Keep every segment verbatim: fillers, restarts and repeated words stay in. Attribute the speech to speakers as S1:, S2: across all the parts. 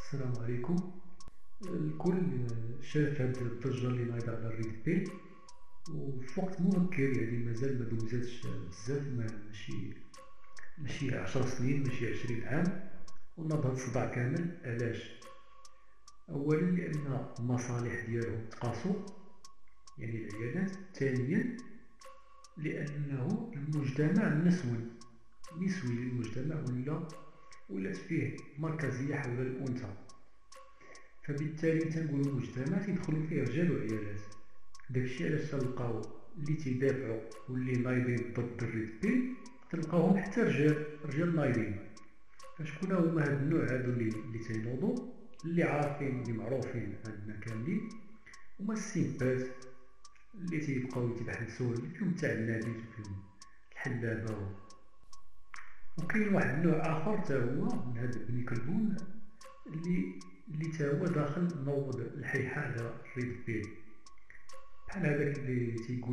S1: السلام عليكم. الكل شاف هاد الضجة اللي نايضة على الريد بيل، وفي وقت مبكر، يعني مازال ما دوزاتش بزاف، ماشي ماشي عشر سنين، ماشي عشرين عام، وناض هاد الصداع كامل. علاش؟ اولا لان المصالح ديالهم تقاسو، يعني العيادات. ثانيا لانه المجتمع نسون نسوي المجتمع، ولا ولات فيه مركزية حول الأنثى، فبالتالي تنقولو مجتمع تيدخلو فيه رجال وعيالات. داكشي علاش تلقاو اللي تيدافعو واللي نايضين ضد الريد بيل تلقاوهم حتى رجال رجال نايضين. فشكون هما هاد النوع هادو اللي اللي تينوضو، اللي عارفين اللي معروفين عندنا كاملين، هما السيمبات اللي تيبقاو يتبحثوا، اللي فيهم تاع النبيذ وفيهم الحلابة. وكاين واحد النوع اخر تا هو من هاد ابن كلبون اللي اللي تا هو داخل نوض الحيحة على الريد بيل، بحال هذاك اللي تيقول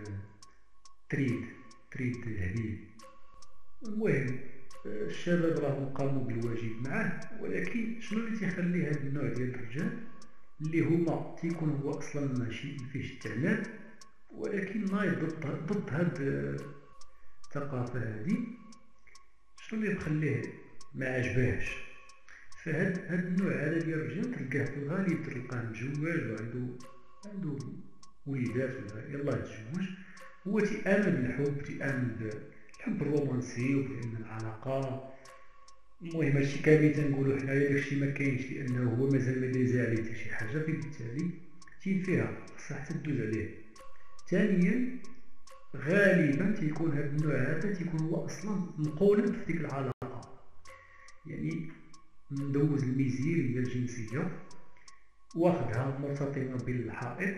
S1: تريد تريد هبيل. المهم الشباب راهم قاموا بالواجب معاه، ولكن شنو اللي تيخلي هذا النوع ديال الرجال اللي هما تيكون هو اصلا ماشي مفيهش التعنات، ولكن نايض ضد ضد هاد الثقافه هذه، شنو اللي مخليه ما عجباهش؟ فهاد هاد النوع هذا ديال الرجال تلقاه في الغالب تلقاه مجوج وعنده عنده وليدات، ولا يلاه تزوج. هو تيامن بالحب، تيامن بالحب الرومانسي وبان العلاقه. المهم هادشي كامل تنقولو حنايا داكشي ما كاينش، لانه هو مازال ما دايزها عليه حتى شي حاجه، فبالتالي تين فيها خصها حتى دوز عليه. ثانيا غالبا تيكون هاد النوع هذا تيكون هو اصلا مقولب في ديك العلاقه، يعني مدوز الميزيريه الجنسيه، واخدها مرتطمه بالحائط،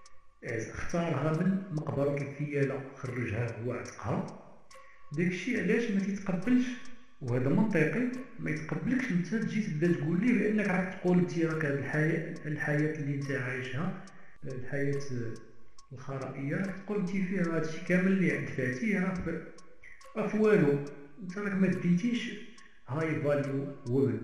S1: اختارها من مقبره الفياله، خرجها هو عتقها. داكشي علاش ما تيتقبلش، وهذا منطقي، ما يتقبلكش انت تجي تبدا تقول ليه بانك راك تقول انت راك هاد الحياه الحياه اللي انت عايشها، الحياه الخرائيه، راك تقول انت فيها هادشي كامل اللي عند فاتيه راه راه في والو، انت راك ما ديتيش هاي فاليو وومن.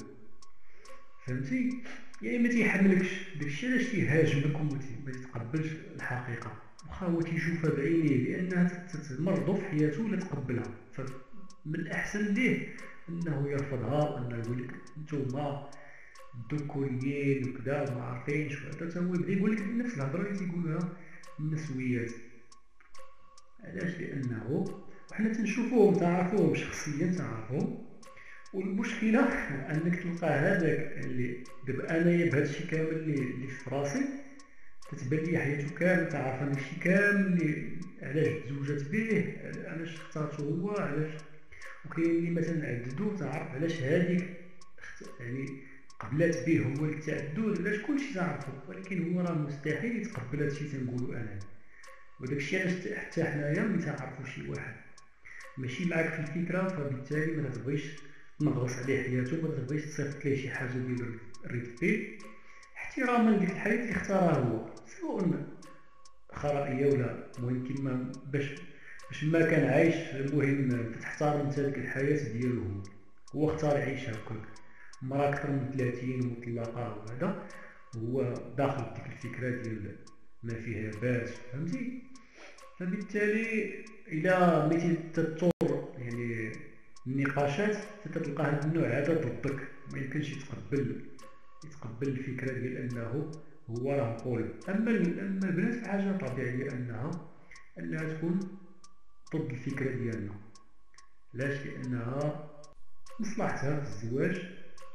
S1: فهمتي؟ يعني ما تيحملكش، داكشي علاش تيهاجمك وما تيتقبلش الحقيقه، واخا هو تيشوفها بعينيه لانها تمرضو في حياته ولا تقبلها. فمن الاحسن ليه انه يرفضها، وانه يقول لك نتوما الذكوريين وكذا ما عارفينش، وهذا تا هو يبدا يقول لك نفس الهضره اللي تيقولوها النسويات. علاش؟ لانه وحنا تنشوفوهم تعرفوهم شخصيا تعرفوهم، والمشكله انك تلقى هذاك اللي دابا انايا بهادشي كامل اللي, اللي في راسي تتبان لي حياته كامل تعرف هادشي كامل اللي علاش تزوجت به، علاش اختارته هو، علاش. وكاين اللي مثلا عددو تعرف علاش هذيك يعني قبلات به هو التعدد، علاش كلشي تعرفو، ولكن هو راه مستحيل يتقبل هادشي تنقولو انا. وداكشي علاش حتى حنايا ملي تعرفو شي واحد ماشي معاك في الفكره، فبالتالي ما تبغيش تنغص عليه حياته، ما تبغيش تصيفط ليه شي حاجه ديال الريد بيل، احتراما لديك الحياه اللي اختارها هو، سواء خرائيه ولا. المهم كيما باش باش ما كان عايش، المهم تحترم انت ديك الحياه ديالو، هو هو اختار يعيشها هكاك، مرا اكثر من ثلاثين مطلقه وهذا، هو داخل ديك الفكره ديال ما فيها باس. فهمتي؟ فبالتالي الى ملي تطور يعني النقاشات تتلقى هذا النوع هذا ضدك، ما يمكنش يتقبل يتقبل الفكره ديال انه هو راه مقول. اما اما البنات فحاجه طبيعيه انها انها تكون ضد الفكره ديالنا. علاش؟ لانها مصلحتها في الزواج،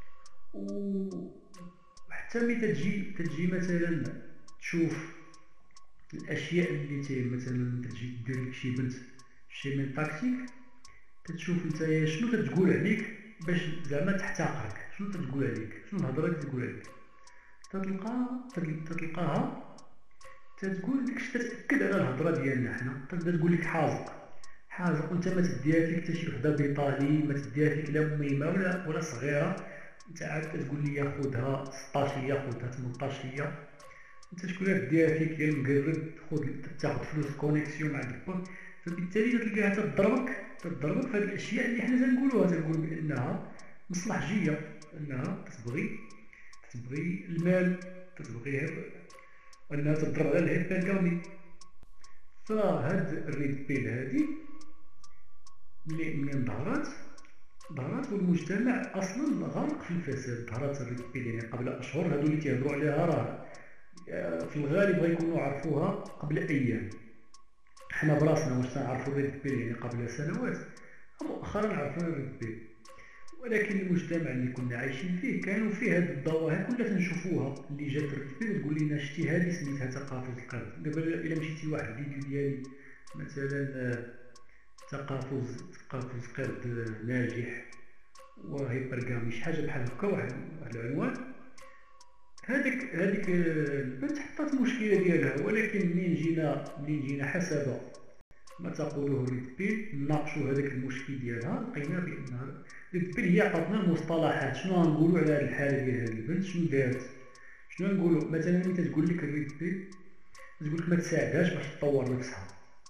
S1: وحتى ملي تجي تجي مثلا تشوف الاشياء اللي تي مثلا تجي دير لك شي بنت شي من تاكتيك، تتشوف نتايا شنو تتقول عليك باش زعما تحتقرك، شنو تتقول عليك، شنو الهضره اللي تقول عليك، تتلقى تتلقاها تتقول داكشي تتاكد على الهضره ديالنا حنا، تبدا تقول لك حازق حازق، وانت ما تديها فيك حتى شي وحده بيطالي، ما تديها فيك لا ميمه ولا ولا صغيره، انت عاد كتقول لي خذها ستطاش ليا، خذها ثمنطاش ليا، انت شكون اللي ديها فيك غير مقرب خذ تاخذ فلوس كونيكسيون مع البنك. فبالتالي تلقاها تضربك تضربك في هذه الاشياء اللي حنا تنقولوها، تنقول بانها مصلحجيه، انها كتبغي تتبغي المال، تتبغي انها تضرب على الهيبرغامي. فهاد الريد بيل هادي ملي منين ظهرات ظهرات والمجتمع اصلا غارق في الفساد. ظهرت الريد بيل يعني قبل اشهر، هادو اللي تيهضروا عليها راه في الغالب غيكونوا عرفوها قبل ايام. حنا براسنا واش تنعرفوا الريد بيل يعني قبل سنوات، مؤخرا عرفنا الريد بيل، ولكن المجتمع اللي كنا عايشين فيه كانوا فيه هاد الظواهر كلها تنشوفوها. اللي جات الريد بيل تقول لنا شتي هادي سميتها تقافز القرد. دابا الا مشيتي لواحد الفيديو ديالي مثلا تقافز تقافز قرد ناجح وهيبرغامي شي حاجه بحال هكا، واحد العنوان، هذيك هذيك البنت حطات المشكله ديالها. ولكن منين جينا منين جينا حسب ما تقوله ريد بيل نناقشوا هذاك المشكل ديالها، لقينا بانها ريد بيل هي عطاتنا المصطلحات. شنو غنقولوا على هذه الحاله ديال هذه البنت؟ شنو دارت؟ شنو نقولوا مثلا ملي تقول لك الريد بيل تقول لك ما تساعدهاش باش تطور نفسها.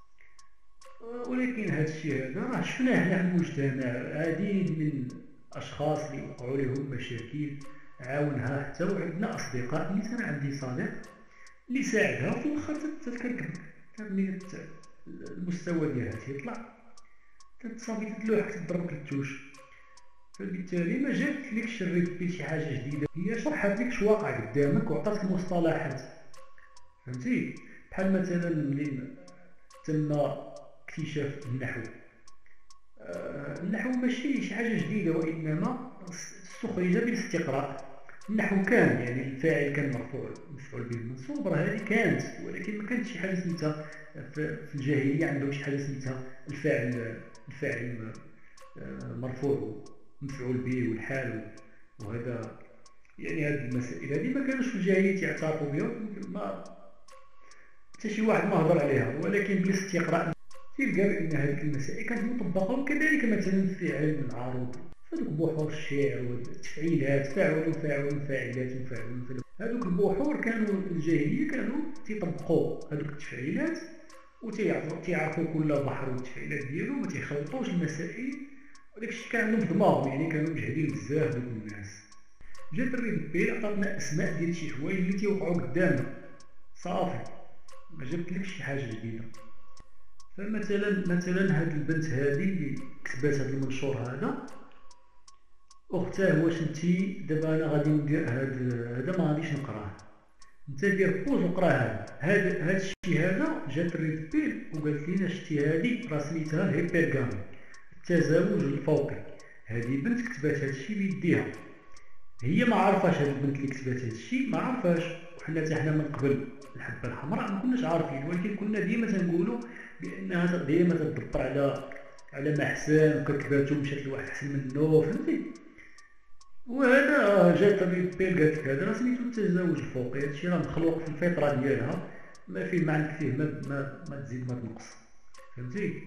S1: ولكن هذا الشيء هذا راه شفناه حنا في المجتمع، عديد من الاشخاص اللي وقعوا لهم مشاكل عاونها. حتى وعندنا اصدقاء، اللي انا عندي صديق اللي ساعدها في الاخر تتكركب، ملي المستوى ديالها تيطلع تتصافي تتلوح تضربك للتوش. فبالتالي ما جاتلكش الريد بيل شي حاجه جديده، هي شرحت لك شو واقع قدامك وعطاتك المصطلحات. فهمتي؟ بحال مثلا ملي تم اكتشاف النحو، آه النحو ماشي شي حاجه جديده، وانما استخرج بالاستقراء. النحو كان يعني الفاعل كان مرفوع مفعول به منصوب، راه هذه كانت، ولكن ما كانتش شي حاجه سميتها في الجاهليه عندهم شي حاجه سميتها الفاعل الفاعل مرفوع مفعول به والحال وهذا. يعني هذه المسائل هذه ما كانوش في الجاهليه يعترفوا بها، ما حتى شي واحد ما هضر عليها. ولكن بالاستقراء تلقى بان هذه المسائل كانت مطبقه. وكذلك مثلا في علم العروض، هذوك بحور الشعر والتفعيلات، فاعل وفاعل فاعلات وفاعل، هذوك البحور كانوا الجاهليه كانوا تيطبقوا هذوك التفعيلات وتيعرفوا كل بحر والتفعيلات ديالو، ما تيخلطوش المسائل. وداكشي كان عندهم في دماغهم، يعني كانوا مجهدين بزاف دوك الناس. جات الريد بيل عطاتنا اسماء ديال شي حوايج اللي تيوقعوا قدامنا صافي، ما جابتلكش شي حاجه جديده. فمثلا مثلا هاد البنت هادي اللي كتبات هاد المنشور هذا، اختاه واش انتي دابا انا غادي ندير هاد هذا ما غاديش نقراه، انت دير بوز وقرا هذا هاد هاد الشيء هذا. جات الريد بيل وقالت لينا شتي هادي راه سميتها هيبرغامي، التزاوج الفوقي. هادي بنت كتبات هاد الشيء بيديها، هي ما عارفاش هاد البنت اللي كتبات هاد الشيء ما عارفاش. وحنا حتى حنا من قبل الحبه الحمراء ما كناش عارفين، ولكن كنا ديما تنقولوا بانها ديما تدبر على على ما احسن وكتباتو مشات لواحد احسن منه. فهمتي؟ وهذا جات الريد بيل قالت لك هذا راه سميتو التزاوج الفوقي، هادشي راه مخلوق في الفطره ديالها، ما فيه ما عندك فيه ما ما, ما تزيد ما تنقص. فهمتي؟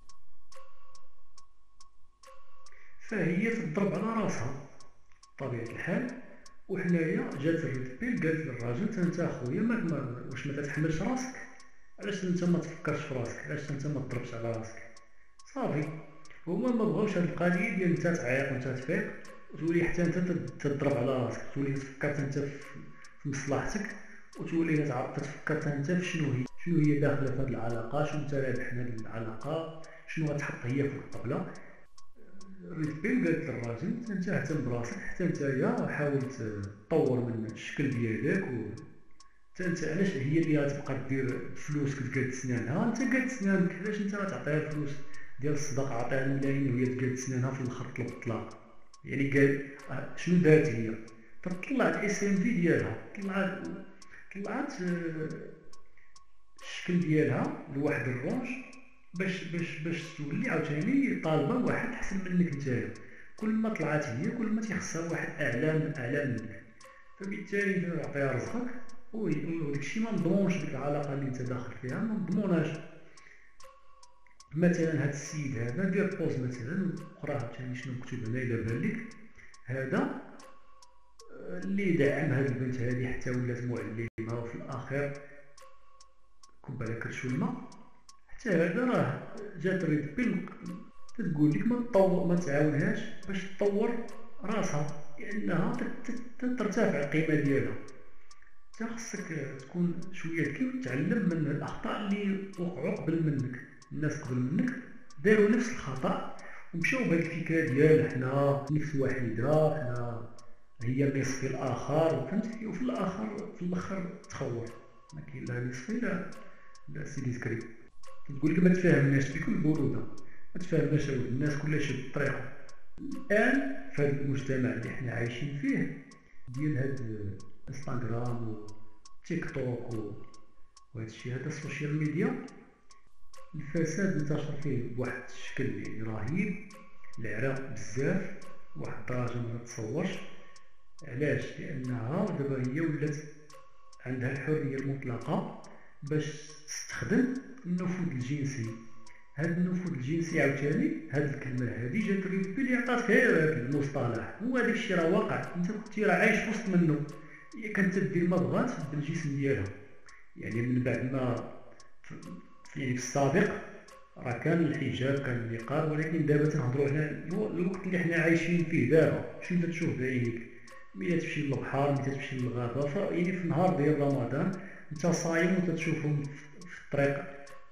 S1: فهي تضرب على راسها بطبيعه الحال. وحنايا جات الريد بيل قالت للراجل انت اخويا ما واش ما تتحملش راسك؟ علاش انت ما تفكرش في راسك؟ علاش انت ما تضربش على راسك؟ صافي هما ما بغاوش هاد القضيه ديال انت تعيق وانت تفيق وتولي حتى انت تضرب على راسك، تولي تفكر انت في مصلحتك، وتولي تفكر انت في شنو هي شنو هي داخله في هاد العلاقه، شنو انت رابح من هاد العلاقه، شنو غتحط هي في الطبله. الريد بيل قالت للراجل انت اهتم براسك، حتى نتايا حاول تطور من الشكل ديالك، و حتى انت علاش هي اللي غتبقى دير فلوس كتقاد سنانها، انت قاد سنانك، علاش انت غتعطيها الفلوس ديال الصدقه؟ عطيها ملايين وهي تقاد سنانها في الاخر طلب الطلاق. يعني قال شنو دارت هي؟ طلعت الاس ام في ديالها، طلعت طلعت الشكل ديالها لواحد الرونج باش باش باش تولي عاوتاني طالبه واحد احسن منك نتايا. كل ما طلعت هي كل ما تيخصها واحد اعلى من اعلى منك، فبالتالي تعطيها رزقك. وداكشي ما مضمونش ديك العلاقه اللي انت داخل فيها، ما مضموناش. مثلا هاد السيد هذا دير بوز مثلا قرا عاوتاني شنو مكتوب هنا الا بان لك، هذا اللي دعم هاد البنت هادي حتى ولات معلمه، وفي الاخير كب على كرشو الماء. حتى هذا راه جات الريد بيل تتقول لك ما تطور ما تعاونهاش باش تطور راسها. لانها ترتفع القيمه ديالها. انت خاصك تكون شويه ذكي وتتعلم من الاخطاء اللي وقعوا قبل منك. الناس قبل منك داروا نفس الخطا ومشاو بهذه الفكره ديال حنا نفس واحده، حنا هي النصف الاخر، فهمتي؟ وفي الاخر في الاخر تخور، ما كاين لا نصف لا لا سيدي زكري. تقول لك ما تفاهمناش بكل بروده، ما تفاهمناش الناس كلها شد الطريقه. الان في هذا المجتمع اللي حنا عايشين فيه ديال هاد انستغرام و تيك توك وهذا الشيء هذا السوشيال ميديا، الفساد انتشر فيه بواحد الشكل يعني رهيب، العراق بزاف واحد الدرجه ما تتصورش. علاش؟ لانها دابا هي ولات عندها الحريه المطلقه باش تستخدم النفوذ الجنسي. هذا النفوذ الجنسي عاوتاني هذه الكلمه هذه جات ربي اللي عطات غير هذا المصطلح، هو هذاك الشيء راه واقع، انت كنتي راه عايش وسط منه. هي كانت دير ما بغات بالجسم ديالها، يعني من بعد ما يعني في السابق راه كان الحجاب كان النقاب، ولكن دابا تنهضروا على الوقت اللي حنا عايشين فيه دابا. شنو تشوف بعينيك؟ ملي تمشي للبحر، ملي تمشي للغابه، يعني في النهار ديال رمضان انت صايم وتتشوفهم في الطريق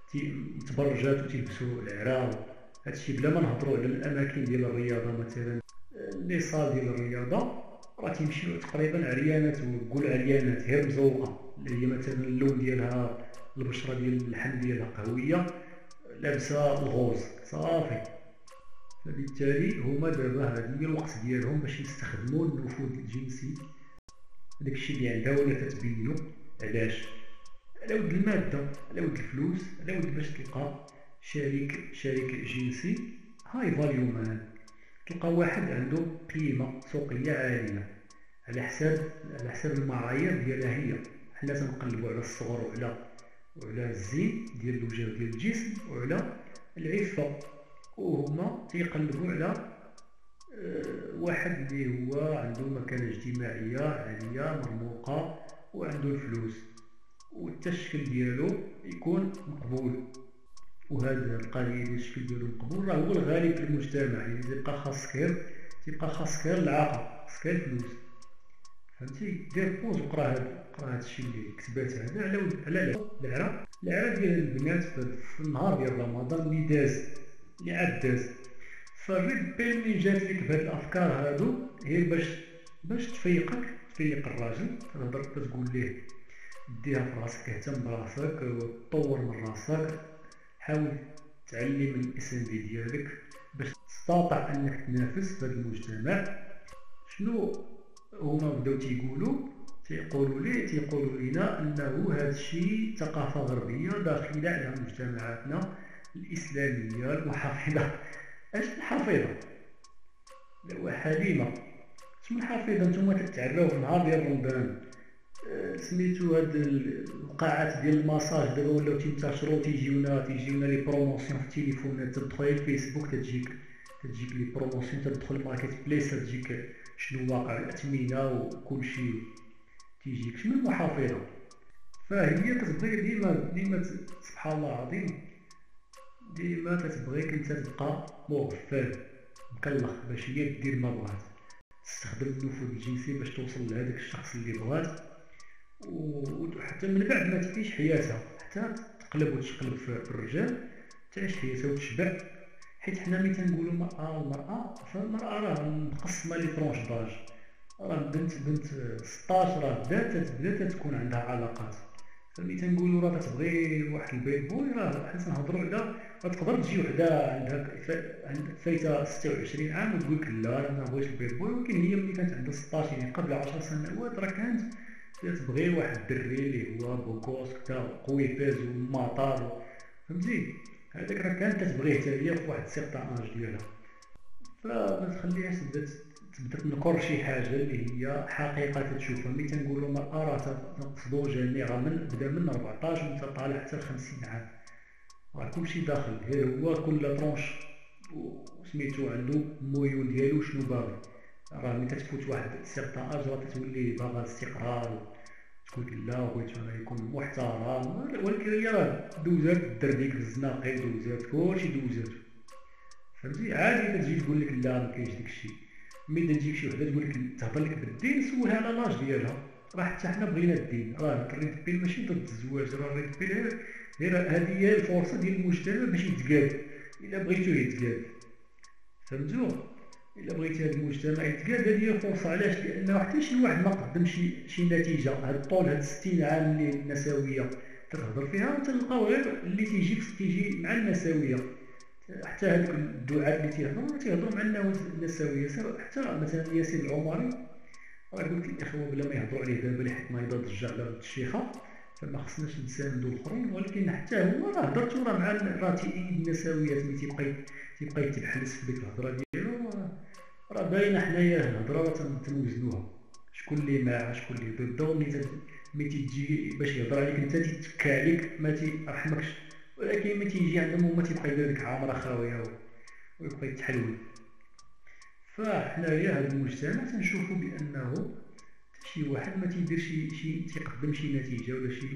S1: متبرجات وتلبسوا العراء. هادشي بلا ما نهضروا على الاماكن ديال الرياضه، مثلا لي صال ديال الرياضه راه تيمشيو تقريبا عريانات، وقول عريانات غير مزوقه، اللي هي مثلا اللون ديالها البشره ديال اللحم ديالها قهويه، لابسه الغوز صافي. فبالتالي هما دابا هذا هي الوقت ديالهم باش يستخدموا النفوذ الجنسي، داكشي اللي عندها ولا تتبينو. علاش؟ على ود الماده، على ود الفلوس، على ود باش تلقى شريك شريك جنسي هاي فاليو مان، تلقى واحد عنده قيمه سوقيه عاليه على حساب على حساب المعايير ديالها هي. حنا تنقلبوا على الصغر وعلى وعلى الزين ديال الوجه ديال الجسم وعلى العفه، وهما تيقلبوا على أه واحد اللي هو عنده مكانه اجتماعيه عاليه مرموقه وعنده الفلوس والتشكيل ديالو يكون مقبول. وهذا القضيه ديال الشكل ديالو مقبول راه هو الغالب في المجتمع، يعني تيبقى خاصك غير تيبقى خاصك غير العاقه، خاصك غير الفلوس، فهمتي؟ دير بوز وقرا هذا قرا هذا الشيء اللي كتبات هذا على على العرا العرا ديال البنات في النهار ديال رمضان اللي داز اللي عاد داز. فالربي ملي جات لك بهاد الافكار هادو هي باش باش تفيقك، تفيق الراجل، تهضر تقول ليه ديها في راسك، اهتم براسك وطور من راسك، حاول تعلي من الاسم ديالك باش تستطيع انك تنافس في هذا المجتمع. شنو هما بداو تيقولوا تيقولوا لي تيقولوا لنا انه هذا الشيء ثقافه غربيه داخله على مجتمعاتنا الاسلاميه المحافظه. اش الحافظه؟ لا حليمه، شنو الحافظه؟ نتوما تتعراو في نهار ديال رمضان، سميتو هاد القاعات ديال الماساج دابا ولاو تينتشروا، تيجيونا تيجيونا لي بروموسيون في التليفونات، تدخل الفيسبوك تجيك تجيك لي بروموسيون، تدخل الماركت بليس تجيك شنو واقع الاثمنه وكلشي تيجيك. شنو المحافظه؟ فهي كتبغي ديما ديما سبحان الله العظيم ديما كتبغيك انت تبقى مغفل مكلخ باش هي دير ما بغات، تستخدم النفوذ الجنسي باش توصل لهذاك الشخص اللي بغات، وحتى من بعد ما تعيش حياتها حتى تقلب وتشقلب في الرجال، تعيش حياتها وتشبع. حيت حنا ملي تنقولوا المراه المراه فالمراه راه مقسمه لي طرونش داج، راه بنت بنت ستطاش راه بدات بدات تكون عندها علاقات. فملي تنقولوا راه كتبغي واحد البيت بوي راه حنا تنهضروا على تقدر تجي وحده عندها فايته ستة وعشرين عام وتقول لك لا انا ما بغيتش البيت بوي، ولكن هي ملي كانت عندها ستطاش يعني قبل عشر سنوات راه كانت تبغي واحد الدري اللي هو بوكوس كتا قوي فاز وماطار، فهمتي؟ هذاك راه كانت كتبغيه حتى هي في واحد سيغتان اج ديالها. فما تخليهاش تبدا تبدا تنكر شي حاجه اللي هي حقيقه تشوفها. ملي تنقولوا المراه راه تنقصدوا جميع راه من بدا من أربعطاش وانت طالع حتى ل خمسين عام، راه كلشي داخل، غير هو كل طرونش وسميتو عنده الميول ديالو شنو باغي. راه ملي كتفوت واحد سيغتان اج راه كتولي باغا الاستقرار، تقول لا بغيت انا يكون محترم، ولكن هي راه دوزات الدرديك الزناقي دوزات كلشي دوزات، فهمتي؟ عادي كتجي تقول لك لا ما كاينش داكشي. ملي تجيك شي وحده تقول لك تهضر لك بالدين سولها على لاج ديالها، راه حتى حنا بغينا الدين، راه الريد بيل ماشي ضد الزواج، راه الريد بيل غير غير هذه هي الفرصه ديال المجتمع باش يتقاد، الا بغيتو يتقاد. فهمتوا؟ الا بغيتي هذا المجتمع يتقاد هذه هي فرصه. علاش؟ لانه حتى شي واحد ما قدم شي شي نتيجه هاد الطول هاد ستين عام اللي النسويه تتهضر فيها، وتلقاو غير اللي تيجي تيجي مع النسويه. حتى هادوك الدعاة اللي تيهضروا تيهضروا مع النسويه. حتى مثلا ياسين العمري راه قلت الاخوه بلا ما يهضروا عليه دابا لحد ما يبدا ضجه على الشيخه، فما خصناش نساندوا الاخرين، ولكن حتى هو راه هضرتو راه مع راه تيأيد النسويات، ملي تيبقى تيبقى يتبحلس في ديك الهضره ديالو، راه باينه حنايا الهضره راه تنوزنوها، شكون اللي مع شكون اللي ضده. ملي ملي تيجي باش يهضر عليك انت تيتكى عليك ما تيرحمكش، ولكن ملي تيجي عندهم هما تيبقى يدير لك عامره خاويه ويبقى يتحلول. فحنايا هذا المجتمع تنشوفوا بانه شي واحد ما تيدير شي شي تيقدم شي نتيجه ولا شي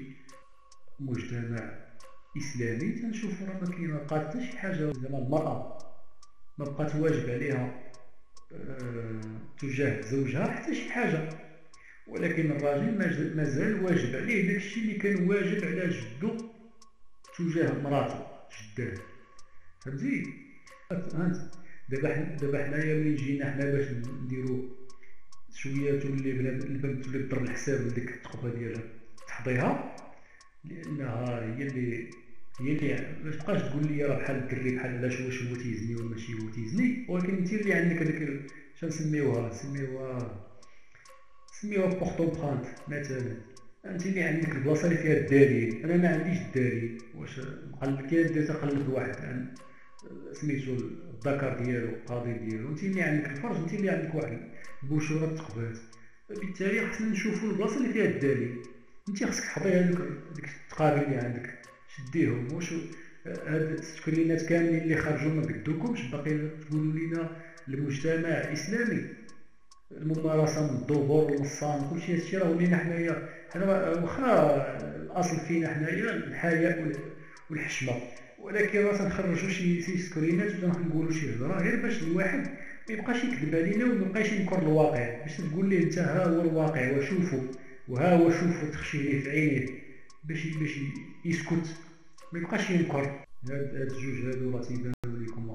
S1: مجتمع اسلامي تنشوفوا راه ما كاين، ما بقات حتى شي حاجه. زعما المراه ما بقات واجب عليها أه تجاه زوجها حتى شي حاجه، ولكن الراجل مازال واجب عليه داكشي اللي كان واجب على جدو تجاه مراته جداه. فهمتي؟ دابا دابا حنايا ملي جينا حنا باش نديرو شويه تولي البنت تولي تضرب الحساب لديك التقبه ديالها تحضيها، لانها هي اللي هي اللي ما تبقاش تقول لي راه بحال الدري بحال علاش واش هو تيزني ولا ماشي هو تيزني، ولكن انت اللي عندك هذيك شنسميوها سميوها سميوها بورطو برانت مثلا، انت اللي عندك البلاصه اللي فيها الدليل. انا ما عنديش الدليل، واش نقلب كي درت نقلب واحد عن سميتو الذكر ديالو القاضي ديالو، انت اللي عندك الفرج، انت اللي عندك واحد البشوره تقبات، فبالتالي خصنا نشوفوا البلاصه اللي فيها الدليل. انت خصك تحضي هذوك ديك التقارير اللي عندك شديهم، واش هاد السكرينات كاملين اللي خرجوا ما قدوكمش باقي تقولوا لينا المجتمع الاسلامي الممارسه من الظهور والصام كلشي هادشي راه ولينا حنايا حنا واخا الاصل فينا حنايا الحياء والحشمه، ولكن راه تنخرجوا شي شي سكرينات وتنقولوا شي هضره غير باش الواحد ما يبقاش يكذب علينا وما يبقاش ينكر الواقع، باش تقول ليه انت ها هو الواقع وشوفوا وها هو شوفوا تخشي ليه في عينيه باش باش يسكت ما يبقاش ينكر. هاد هاد الجوج هادو راه تيبانو لكم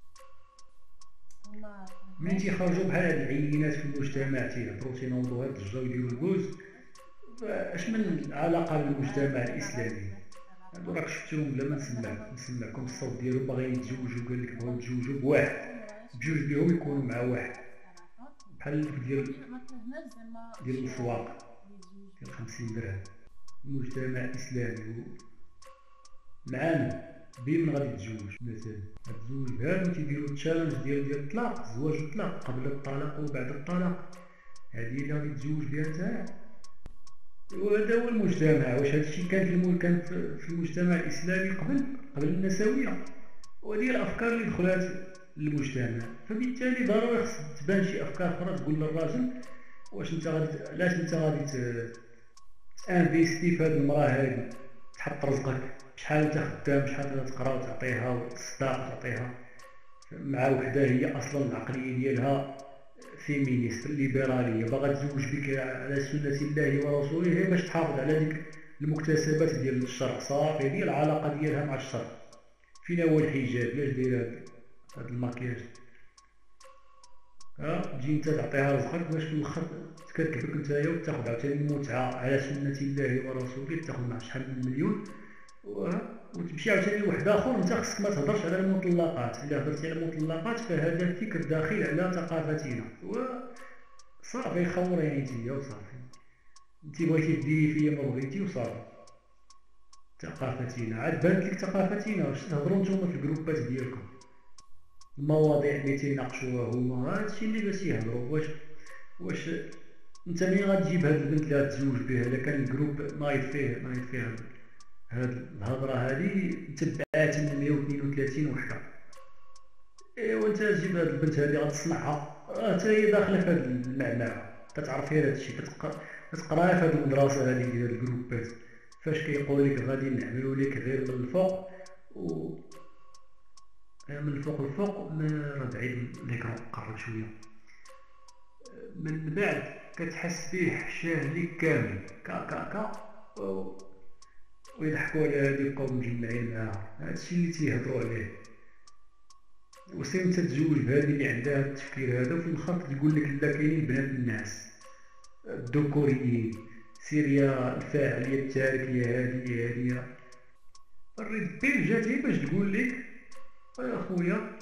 S1: ملي تيخرجوا بحال هاد العينات في المجتمع تيهضروا تينوضوا هاد الضجه ويديروا البوز، اش من علاقه بالمجتمع الاسلامي؟ هادو راك شفتيهم بلا ما نسمع نسمعكم الصوت ديالهم باغيين يتزوجوا، قال لك بغاو يتزوجوا بواحد بجوج بهم يكونوا مع واحد بحال ديال ديال الاسواق ديال خمسين درهم. المجتمع الاسلامي معانا بين غادي تزوج مثلا تزوج بهادو تيديروا التشالنج ديال ديال الطلاق، زواج الطلاق قبل الطلاق وبعد الطلاق، هذه اللي غادي تزوج بها نتايا. وهذا هو المجتمع. واش هادشي كان في المول كان في المجتمع الاسلامي قبل قبل النسويه؟ وهذه الافكار اللي دخلات للمجتمع، فبالتالي ضروري خص تبان شي افكار اخرى تقول للراجل واش انت غادي علاش انت غادي تانفيستي في هذه المراه هذه، تحط رزقك شحال انت خدام شحال تقرا وتعطيها وتصداق وتعطيها مع وحده هي اصلا العقليه ديالها فيمينيست ليبراليه باغا تزوج بك على سنه الله ورسوله غير باش تحافظ على ديك المكتسبات ديال الشرع. صافي هذه العلاقه ديالها مع الشرع. فين هو الحجاب؟ علاش داير هذا الماكياج؟ ها تجي انت تعطيها رزقك باش في الاخر تكركبك نتايا وتاخذ عاوتاني المتعه على سنه الله ورسوله، تاخذ مع شحال من مليون وتمشي عاوتاني لواحد اخر. انت خصك ما تهضرش على المطلقات، الا هضرتي على المطلقات فهذا الفكر داخل على ثقافتنا وصافي خور عينيتي وصافي انت بغيتي ديري فيا ما بغيتي وصافي. ثقافتنا عاد بانت لك ثقافتنا. واش تهضروا نتوما في الجروبات ديالكم المواضيع اللي تيناقشوها هما هادشي اللي باش يهضروا؟ واش واش انت ملي غتجيب هاد البنت اللي غتزوج بها الا كان الجروب نايض فيه نايض فيه هاد الهضره هادي تبعات من مية واثنين وثلاثين وحده، ايوا انت تجيب هاد البنت هادي غتصنعها راه حتى هي داخله في هاد المعمعه كتعرف غير هادشي كتقراها في هاد المدرسه هادي ديال الجروبات فاش كيقول لك غادي نعملوا لك غير من الفوق و من الفوق الفوق راه بعيد ليكرون قرب شويه من بعد كتحس به حشاه ليك كامل كا كا كا ويضحكوا على هادي يبقاو مجمعين معاها. هادشي اللي تيهضروا عليه. وسير انت تزوج بهادي اللي عندها هاد التفكير هذا، وفي الاخر تقول لك لا كاينين بنات الناس الذكوريين، سيريا الفاعليه التاركيه هادي هادي. الريد بيل جات هي باش تقول لك يا خويا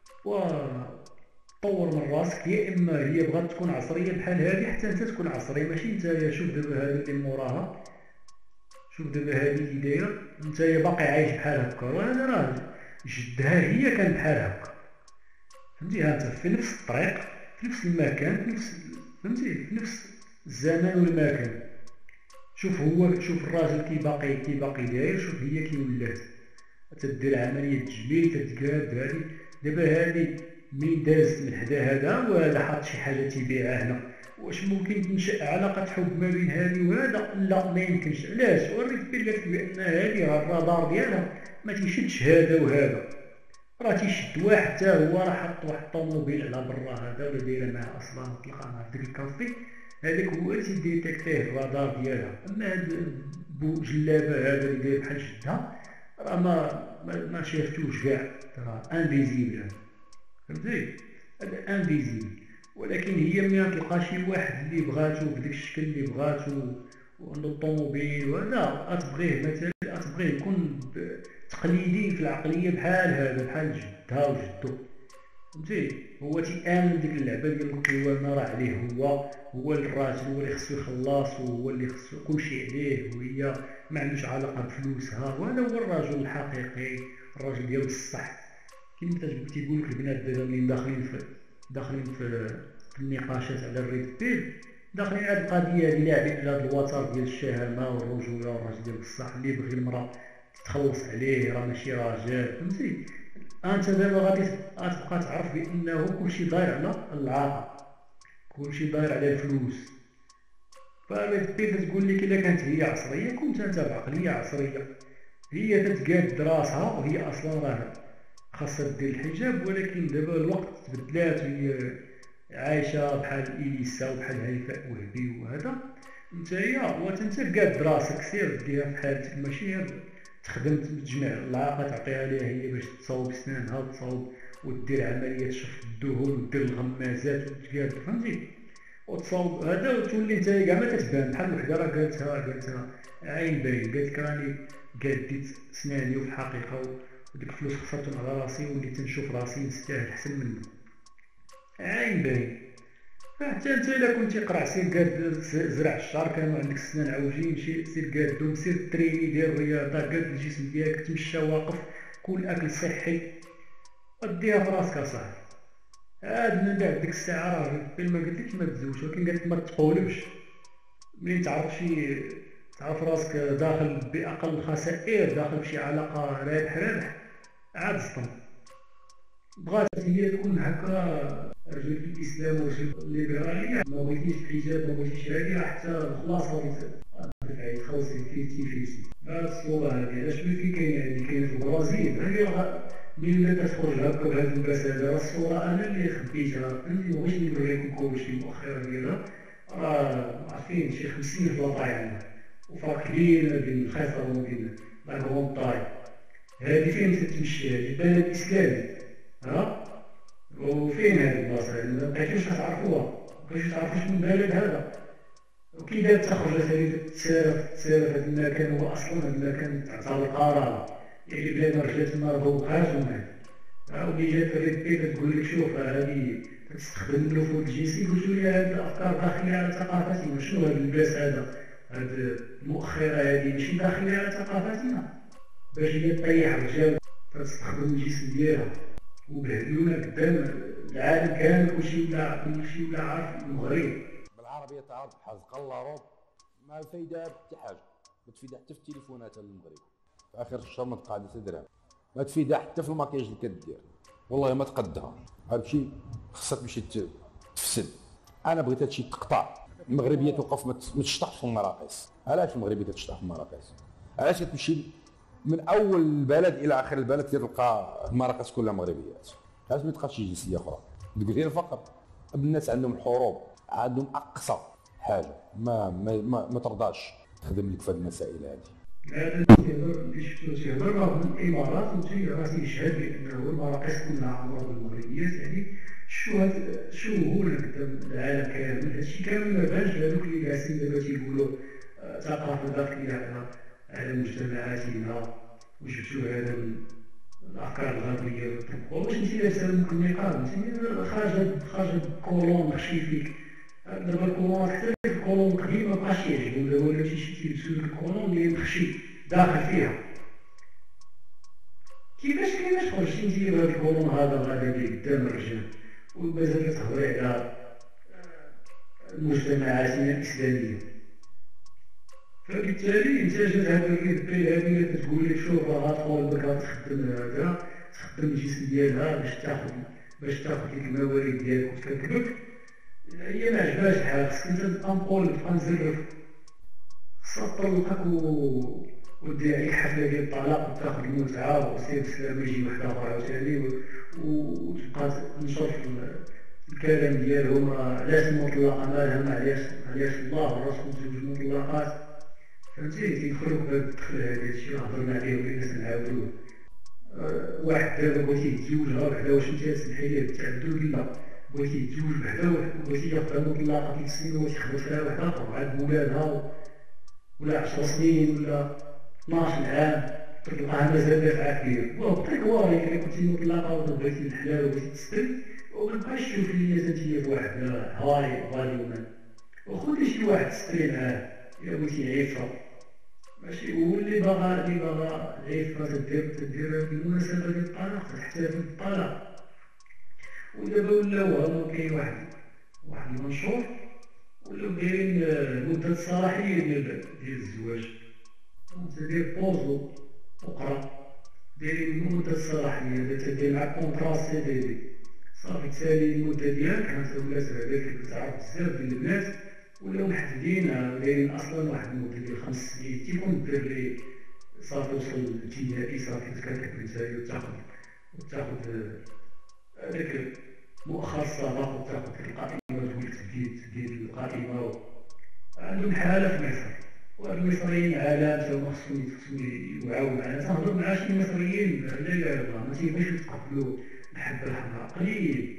S1: وطور من راسك، يا اما هي بغات تكون عصريه بحال هادي حتى انت تكون عصري ماشي نتايا. شوف دابا هذا اللي موراها، شوف دابا هادي اللي دايره نتايا باقي عايش بحال هكا، وهذا راه جدها هي كان بحال هكا. فهمتي؟ ها انت في نفس الطريق في نفس المكان في نفس فهمتي في نفس الزمان والمكان. شوف هو شوف الراجل كي باقي كي باقي داير، شوف هي كي ولات تدير عمليه تجميل تتقاد. هادي دابا هادي منين دازت من حدا هذا وهذا حاط شي حاجه تيبيعها هنا، واش ممكن تنشأ علاقه حب ما بين هادي وهذا؟ لا ما يمكنش. علاش؟ وريت قالت بان هادي راه الرادار ديالها ما تيشدش هذا وهذا، راه تيشد واحد حتى هو راه حط واحد الطوموبيل على برا هذا ولا دايره معاه اصلا مطلقه مع ديك الكافي، هذاك هو اللي تيديتيكتيه الرادار ديالها. اما هاد بو جلابه هذا اللي داير بحال شدها راه ما ما, ما شافتوش كاع، راه انفيزيبل. فهمتي؟ هذا انفيزيبل. ولكن هي ملي تلقى شي واحد اللي بغاتو بداك الشكل اللي بغاتو وعنده الطوموبيل وهذا، غتبغيه مثلا غتبغيه يكون تقليدي في العقليه بحال هذا بحال جدها وجدو. فهمتي؟ هو تيامن ديك اللعبه ديال القوامه راه عليه، هو هو الراجل، هو اللي خصو يخلص وهو اللي خصو كلشي عليه، وهي ما عندوش علاقه بفلوسها. وهذا هو الرجل الحقيقي، الراجل ديال الصح. كيما تيقول لك البنات دابا منين داخلين في داخلين في, في النقاشات على الريد بيل، داخلين على القضيه هذه لاعبين على هذا الوتر ديال الشهامه والرجوله والراجل ديال الصح اللي يبغي المراه تخلص عليه راه ماشي راجل. فهمتي؟ انت دابا غادي غتبقى تعرف بانه كلشي داير على العاقه، كلشي داير على الفلوس. فالريد بيل تقول لك الا كانت هي عصريه كنت انت بعقليه عصريه. هي تتقاد راسها وهي اصلا راه خاصها دير الحجاب، ولكن دابا الوقت تبدلات وهي عايشه بحال اليسا وبحال هيفاء وهبي وهذا. نتايا وانت قاد راسك سير ديها في حالتك، ماشي تخدم تجمع العاقه تعطيها ليها هي باش تصاوب سنانها وتصاوب ودير عمليه شف الدهون ودير الغمازات وتقاد. فهمتي؟ وتصاوب هذا وتولي نتايا كاع ما كتبان بحال وحده راه قالتها قالتها عين باين، قالت لك راني قاديت سناني وفي الحقيقه وديك الفلوس خسرتهم على راسي وليت نشوف راسي نستاهل احسن منه. عين باين. فحتى انت الا كنتي قرع سير قاد زرع الشعر كانوا عندك السنان عوجين شي سير قادهم، سير تريني دير رياضه قاد الجسم ديالك تمشى واقف كل اكل صحي وديها في راسك اصاحبي. عاد من بعد ديك الساعه راه فين ما قلت لك ما تزوجش، ولكن قالت ما تقولبش. منين تعرف شي تعرف راسك داخل باقل الخسائر داخل بشي علاقه رابح رابح عاد صطم. بغات هي تكون هكا رجل في الاسلام ورجل الليبراليه، ما بغيتيش الحجاب ما بغيتيش هادي حتى الخلاصه دفعي تخلصي فيفتي فيفتي. هاد الصوره هادي علاش ملي كاين هادي كاين في البرازيل هادي راه ملي بدات تخرج هكا بهاد اللباس هذا راه الصوره انا اللي خبيتها. فهمتي؟ مبغيتش نوري لكم كلشي المؤخره ديالها، راه عارفين شي خمسين في لاطاي عندها وفرق كبير ما بين الخيفه وما بين الغونطاي. هادي فين تتمشي؟ هادي بلد اسلامي ها، وفين هاد البلاصه؟ ما بقيتوش تعرفوها، ما بقيتوش تعرفوا شنو البلد هذا. وكي دابا تخرجت هادي تسارف تسارف هاد المكان هو اصلا هاد المكان تاع القرار يعني بلاد رجعت ما ذوقهاش ومات. ولي جات الريد بيل تقول لك شوف هادي تستخدم النفوذ الجنسي، قلت لي هاد الافكار داخله على ثقافتنا. شنو هاد اللباس هذا؟ هاد المؤخره هادي ماشي داخله على ثقافتنا باش هي تطيح الرجال تستخدم الجسم ديالها وبهدلونا قدام العالم كامل. كلشي ولا كلشي ولا عارف المغرب
S2: بالعربيه تعرف حزق الله روب ما فايده حتى حاجه، ما تفيدها حتى في التليفونات المغرب في اخر الشهر ما تقعد درهم، ما تفيدها حتى في المكياج اللي كدير والله ما تقدها. هادشي خصها تمشي تفسد. انا بغيت هادشي تقطع. المغربيه توقف ما تشطحش في المراقص. علاش المغربيه تشطح في المراقص؟ علاش تمشي من اول البلد الى اخر البلد تلقى المراقص كلها مغربيات؟ علاش ما تلقاش شي جنسيه اخرى؟ تقول غير الفقر. الناس عندهم الحروب، عندهم اقصى حاجه ما ما ما, ما ترضاش تخدم لك في هذه المسائل هذه.
S1: هذا التهدر اللي شفتو تهدر رغم الامارات وتي راه تيشهد بانه المراكز كلها عمرها بالمغربيات، يعني شو هاد شو هو قدام العالم كامل. هادشي كامل ما بانش لهذوك اللي جالسين دابا تيقولوا ثقافه داخليه على على مجتمعاتنا وجبتو هذا الافكار الغربيه وطبقوها. واش انت لابسه ممكن نقاب انت خارج خارج الكولون ماشي فيك. دابا الكولون حتى الكولون القديم مبقاش يعجبهم، دابا ولا شي تيلبسو الكولون اللي مخشي داخل فيها. كيفاش كيفاش خرجتي انتي بهاد الكولون هذا غادي قدام الرجال ومازال كتهضري على مجتمعاتنا الاسلاميه؟ فبالتالي انت جات هاد الريبي هادي اللي كتقول لك شوف راه غتدخل بك غتخدم هذا تخدم الجسم ديالها باش تاخذ باش تاخذ ديك الموارد ديالك وتكذبك، هي ما عجبهاش الحال. خصك انت تبقى نقول تبقى نزرف، خصها تطلقك و ودير عليك حفله ديال الطلاق وتاخذ المتعه وسير بسلامه يجي واحد اخر عاوتاني وتبقى تنشر الكلام ديالهم علاش المطلقه مالها ما علاش علاش الله والرسول زوج مطلقات. فهمتي تيدخلوك بهاد الدخل هذا الشيء هضرنا عليه ولينا تنعاودوه. أه واحد دابا بغيتي يتزوجها وحده واش انت تسمحي ليه بالتعدد؟ لا، بغيتي يتزوج بحدا وبغيتي ياخدها مطلقه ثلاث سنين وبغيتي يخبط فيها واحد اخر عاد ولادها ولا عشر سنين ولا اثناش عام تلقاها مازال دافعه كبير وبقيت واضح الا كنتي مطلقه وبغيتي الحلال وبغيتي تستل ومبقاش تشوف ليا انتيا فواحد هاي غاليومان وخذي شي واحد تستري معاه الا بغيتي عفه ماشي. واللي باغا اللي باغا العفه تدير تدير بالمناسبه ديال الطلاق تحتفل بالطلاق. ودابا ولاو هما كاين واحد واحد المنشور ولاو دايرين المده الصلاحيه ديال ديال الزواج، تدير بوزو وقرا دايرين المده الصلاحيه اللي تدير مع كونطرا سي دي دي صافي تسالي المده ديالك. كانت ولات هذاك اللي كتعرف بزاف ديال البنات ولاو محددين دايرين اصلا واحد المده ديال خمس سنين تيكون دير لي صافي وصل الابتدائي صافي تكاتب نتايا وتاخذ وتاخذ هذاك مؤخر الصداق وتاخذ القائمه تولي تدير تدير القائمه. عندهم حاله في مصر وهاد المصريين عالم تا خصهم خصهم يوعاو معنا. تنهضر مع شي مصريين لا اله الا الله ما تيبغيوش يتقبلوا الحبه الحمراء قليل.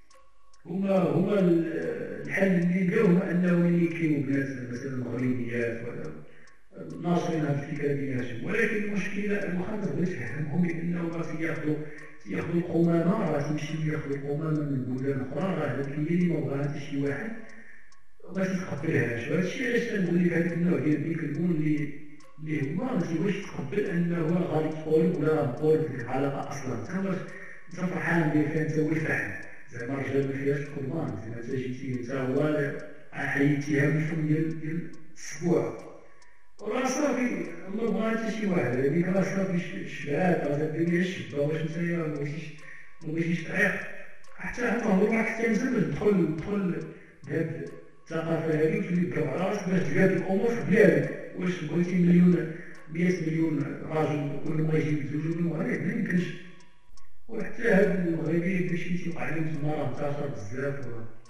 S1: هما هما الحل اللي لقاوه هو انه ملي كاينوا بنات مثلا مغربيات ولا ناشرين هاد الفكره ديالهم، ولكن المشكله المخاطر بغيت نفهمهم بانه راه تياخذوا تياخذوا القمامه راه تيمشيو ياخذوا القمامه من بلدان اخرى. راه هاد الكميه اللي ما بغاها حتى شي واحد ما تتقبلهاش. وهادشي علاش تنقول لك هذاك النوع ديال الكربون اللي اللي هما ما تيبغيش يتقبل انه غادي تقول ولا نقول في العلاقه اصلا. انت انت فرحان بيه فيها انت والفحم زعما الرجال ما فيهاش قربان زعما انت جيتي انت هو حيدتيها بالفم ديال ديال السبوع وراه صافي ما بغا حتى شي واحد. هذيك راه صافي شبعات راه دير ليها الشبه. واش انت ما بغيتيش ما بغيتيش تعيق حتى تهضر معاك حتى انت تدخل تدخل بهاد الثقافه هذه وتولي تدور على راسك باش تقاد الامور في بلادك. واش بغيتي مليون مية مليون راجل كل ما يجي يتزوجوا بالمغرب ما يمكنش. وحتى هاد المغربي داكشي تيوقع عليهم تما راه انتشر بزاف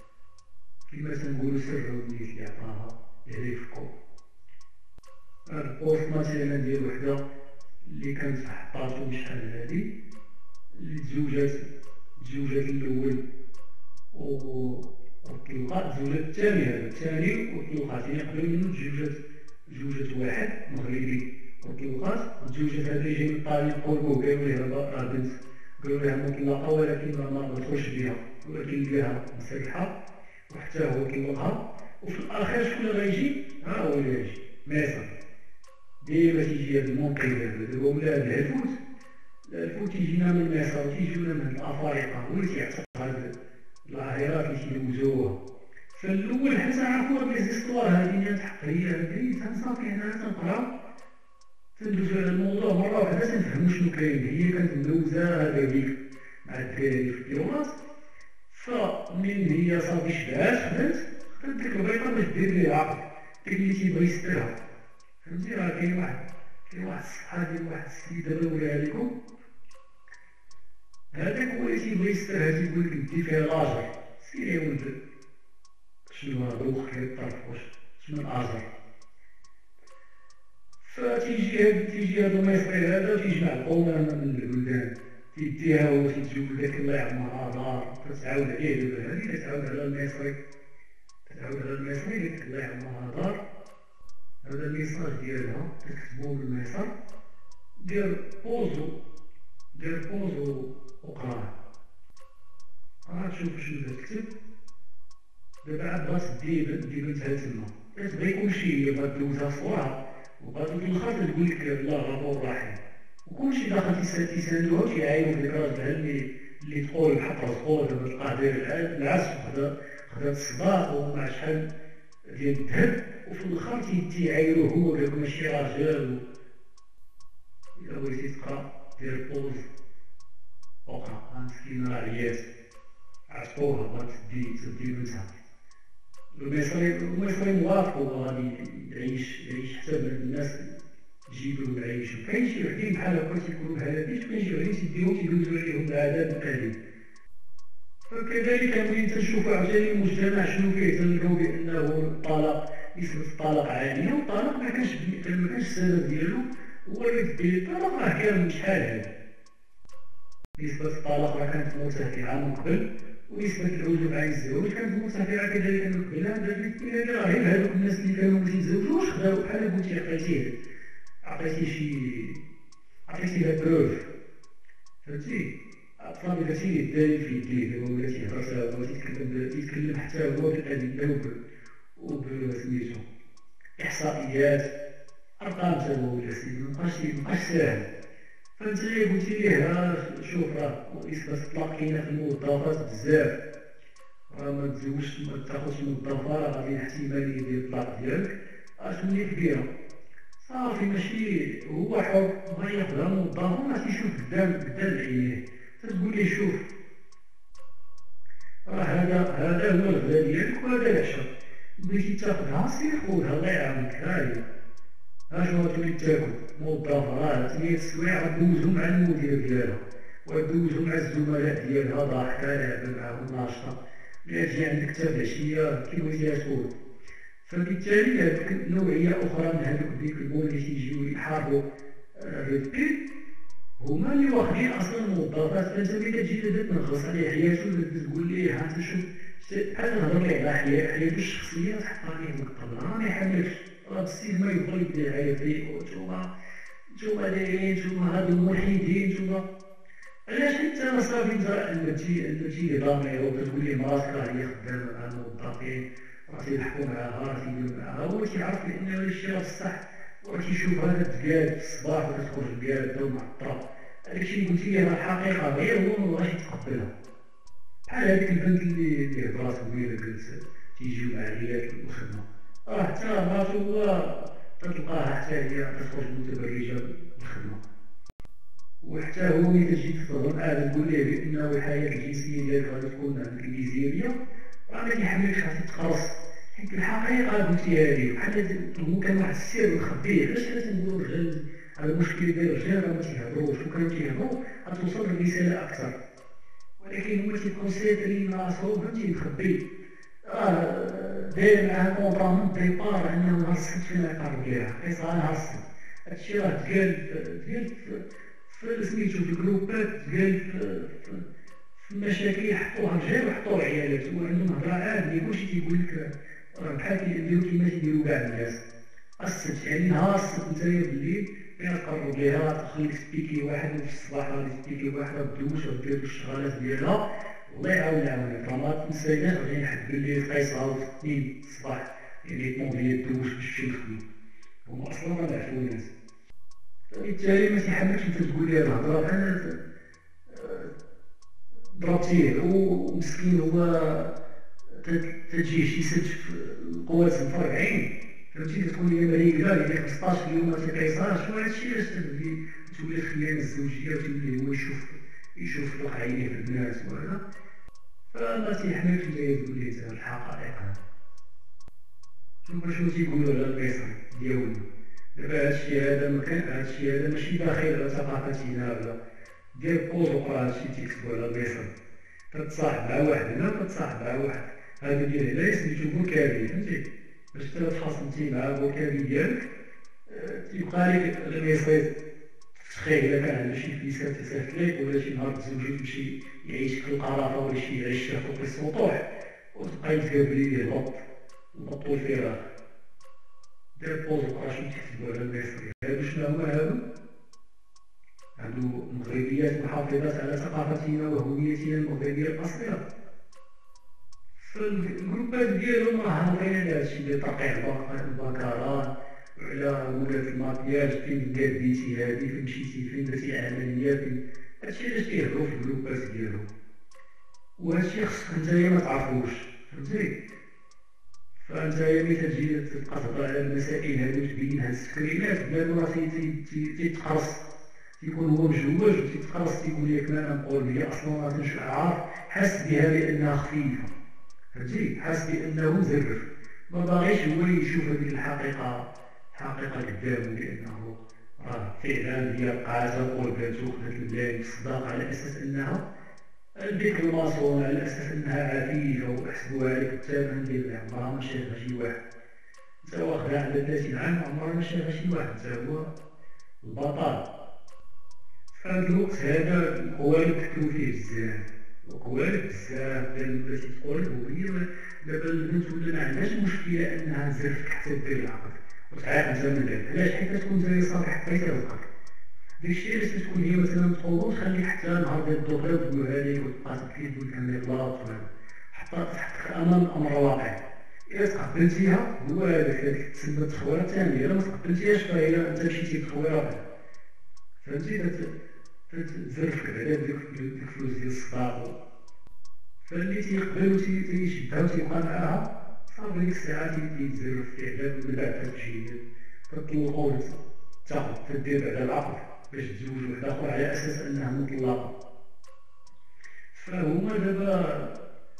S1: كيما تنقولوا سر وديت اللي عطاها اللي يفكو. هاد البوست مثلا ديال وحده اللي كانت في حطاتو شحال هادي اللي تزوجات تزوجات الاول و وطلقات تزوجات الثاني هذا الثاني وطلقات يعني قبل منه تزوجات تزوجات واحد مغربي وطلقات وتزوجات هذا اللي جاي من ايطاليا قربو قالوا لها راه بنت قالوا لها مطلقه ولكن ما دخلش بها ولكن لها مسرحه وحتى هو طلقها. وفي الاخير شكون اللي غيجي؟ ها هو اللي غيجي مصر. ديما تيجي هذا المنقذ هذا دابا ولا هذا الهلفوت الهلفوت تيجينا من مصر وتيجيونا من الافارقه هو اللي تيعتق هذا العائلات اللي تيدوزوها. فالاول حتى عرفوا هاد ليزيستوار هادي تحق هي هادي تنصافي هنا تنقرا تندوزو على الموضوع مره واحده تنفهمو شنو كاين. هي كانت مدوزه هذيك مع الدراري في البيروات فمن هي صافي شبعات خدات خدات ديك البيضه باش دير ليها عقد داك اللي تيبغي يسترها. فهمتي راه كاين واحد كاين واحد الصحه ديال واحد السيد دابا نوريها لكم. هذاك هو اللي تيبغي يسترها تيقول لك دي فيها لاجر سير يا ولد شنو هذا الوقت اللي طرفوش شنو الأجر. فتيجي هاد تيجي هاد المصري هذا تيجمع القومة من البلدان تيديها هو تيتزوج داك الله يعمرها دار تتعاود عليه دابا هادي كتعاود على المصري كتعاود على المصري ديك الله يعمرها دار. هذا الميساج ديالها تكتبو بالميساج دير بوزو دير بوزو وقراه راه تشوف شنو تكتب. دابا عاد بغات دي دي بنتها تما كتبغي كلشي اللي بغات دوزها صورها وبغات في الاخر تقول لك الله غفور رحيم وكلشي داخل تيساندوها وتيعاينو في ديك راجلها اللي اللي تقول بحق رزقو دابا تلقاه داير العز وخدا خدا الصباط ومع شحال ديال الذهب وفي الاخر تيعايروه هو قالك ماشي راجل. الا بغيتي تقرا دير بوز وقرا مسكينه راه عيات عصفورها بغات تدي تدي بنتها. المصري المصري موافق وغادي يعيش يعيش حتى بلاد الناس يجيبو العيش. كاين شي وحدين بحال هكا تيكونوا بحال هادي وكاين شي وحدين تيديهم تيدوزو عليهم العذاب الأليم. فكذلك ملي تنشوفو عاوتاني المجتمع شنو فيه تنلقاو بأنه الطلاق نسبة الطلاق عالية والطلاق مكانش مكانش السبب ديالو هو اللي الطلاق راه كان شحال هادي. نسبة الطلاق راه كانت مرتفعة من قبل ونسبة العزوف عن الزواج كانت مرتفعة كذلك من قبل. هذا اللي راه غير هادوك الناس اللي كانوا متزوجوش خداو بحال قلتي عطيتيه عطيتيه شي عطيتيه بروف فهمتي الطبيب داكشي اللي داير في يديه دابا ولا تيهضر سوا ولا تيتكلم تيتكلم حتى هو بالأدلة وبسميتو إحصائيات أرقام تا هو ولا سيدي مبقاش مبقاش ساهل. فانت قلتي ليه شوف راه نسبة الطلاق كاينة في الموظفات بزاف راه ما تزوجش ما تاخدش موظفة راه غادي احتمالية ديال الطلاق ديالك غتولي كبيرة صافي ماشي هو حر بغا ياخدها موظفة ما تيشوف قدام قدام عينيه تتقول ليه شوف راه هذا هذا هو الغلا ديالك وهذا العشاء بغيتي تاخدها سير خذها الله يعاونك هاهي ها شنو غتولي تاكل موظفة راه ثمانية السوايع غدوزهم مع المدير ديالها وغدوزهم مع الزملاء ديالها ضاحكة لعبة معاهم ناشطة ملي تجي عندك حتى العشية كي بغيتيها تكون. فبالتالي هذيك نوعية أخرى من هذوك الديكلبون اللي تيجيو يحاربوا الريبي هما اللي واخدين أصلا الموظفات. فانت ملي كتجي دابا تنغص عليه حياتو تقول ليه ها انت شوف بحال تهضر ليه على حياتو الشخصية تحطها ليه في القبر راه ميحملش راه السيد ما يبغي يبدا يعيط ليك وانتوما نتوما دايرين نتوما هادو الملحدين نتوما علاش انت صافي انت المتي المتي ضامير وكتقول ليه مراتك راه هي خدامه مع الموظفين راه تيضحكوا معاها راه تيديروا معاها هو تيعرف بان هذا الشيء راه الصح وتيشوف هذا تقاد في الصباح وتخرج قاده ومعطره هادشي اللي قلتي ليه راه الحقيقه غير هو مبغاش يتقبلها. بحال هذيك البنت اللي اللي هضرات قبيله قالت تيجيو مع العيالات للخدمه راه حتى مراتو هو تلقاها حتى هي تخرج متبرجه بالخدمه وحتى هو ملي تجي تفضل عاد تقول ليه بانه الحياه الجنسيه ديالك غادي تكون عندك الميزيريه راه ما كيحملش غادي تقرص حيت الحقيقه قلتي هذه بحال هو كان واحد السر مخبيه. علاش حنا تنقولوا الرجال على المشكل ديال الرجال راه ما تيهضروش وكانوا تيهضروا غتوصل الرساله اكثر ولكن هما تيبقاو ساترين راسهم فهمتي مخبي راه داير معاها كونطرا من الديبار انه نهار السبت فين يقرب ليها قيسها نهار السبت. هادشي راه تقال تقال في سميتو في الجروبات تقال في المشاكل يحطوها الرجال ويحطوا العيالات وعندهم هضره عاديه كلشي تيقول لك راه بحال كيديروا كيما تيديروا كاع الناس. السبت يعني نهار السبت نتايا بالليل فين تقرب ليها تخليك تبيكي واحد وفي الصباح غادي تبيكي واحد دوش ودير الشغالات ديالها الله يعاون يعاونك راه ما تنسيناش غادي نحد بالليل تقيسها وتنين الصباح يعني تنوض هي دوش باش تمشي للخدمة هما اصلا ما نعرفو الناس. فبالتالي ما تيحملش انت تقول ليه الهضره بحال ضربتيه ومسكين هو تجيه شي ست في القوات مفرقعين فهمتي كتقول لي مريض كاع ديال خمسطاش يوم ما تيقيسهاش وهادشي علاش تولي تولي الخيانه الزوجيه وتولي هو يشوف يشوف فوق عينيه في الناس وهذا فما تيحملش انت تقول ليه الحقائق. شوف شنو تيقولوا على المصري ديالنا دابا هادشي هذا مكان هادشي هذا ماشي داخل على ثقافتنا ولا دير بوز وقرا هادشي تيكتبوا على المصري تتصاحب مع واحد هنا وتتصاحب مع واحد هذا ديال العلاج سميتو بوكابي فهمتي، باش انت تخاصمتي مع البوكابي ديالك تيبقى لك الميساج تخيل الا كان عنده شي فيسات تسافر ليك ولا شي نهار تزوجو تمشي يعيش في القرافه ولا شي يعيش فوق السطوح وتبقى يتقابلي ليه الهبط الهبط والفراغ دير بوز وقرا تكتبو على الميساج. هادو شنو هما هادو؟ هادو مغربيات محافظات على ثقافتنا وهويتنا المغربيه الاصيله. فالجروبات ديالهم راه هاضرين على هادشي ديال ترقيع البكرات وعلى ولات الماكياج فين كاديتي هادي فين مشيتي فين درتي عمليه فين هادشي علاش كيهضرو في الجروبات ديالهم، وهادشي خصك نتايا متعرفوش فهمتي. فنتايا ملي كتجي تبقى تهضر على المسائل هادي وتبين هاد السكرينات بنادم راه تيتقرص تيكون هو مجوج وتيتقرص تيقول لك انا نقول هي اصلا راه تنشوف عارف حاس بها لانها خفيفه فهمتي، حاس بانه زرف ما باغيش هو يشوف هذيك الحقيقه حقيقه قدامه لانه راه فعلا هي قاعده قرباتو خدات البلاد بالصداق على اساس انها ديك الماسون على اساس انها عفيفه وحسبوها عليك الثمن ديال عمرها ما شافها شي واحد. انت واخدها على ثلاثين عام عمرها ما شافها شي واحد، انت هو البطل. فهاد الوقت هذا القوالب كثروا فيه بزاف وقوالب بزاف بان تقول الهويه. دابا البنت ولا ما عندهاش مشكله انها زرفك حتى دير العقد وتعاق انت من بعد، علاش؟ حيت تكون زي صالح حتى تلقاك. داكشي علاش تكون هي مثلا مطلوبه وتخليك حتى نهار ديال الدخله وتقولها لك وتبقى تكيد تقول لك لي غلط حتى تحطك امام الامر الواقع. الا تقبلتيها هو هذاك هذيك تسمى التخويره الثانيه، الا ما تقبلتيهاش فهي انت مشيتي بتخويره فهمتي تزرفك على ديك الفلوس ديال الصداق. فاللي تيقبل وتيشدها وتيبقى معاها صافي ديك الساعه تيتزرف فعلا من بعد تمشي تطلقو تاخد تدير بعد العقد باش تزوج واحد اخر على اساس انها مطلقه. فهما دابا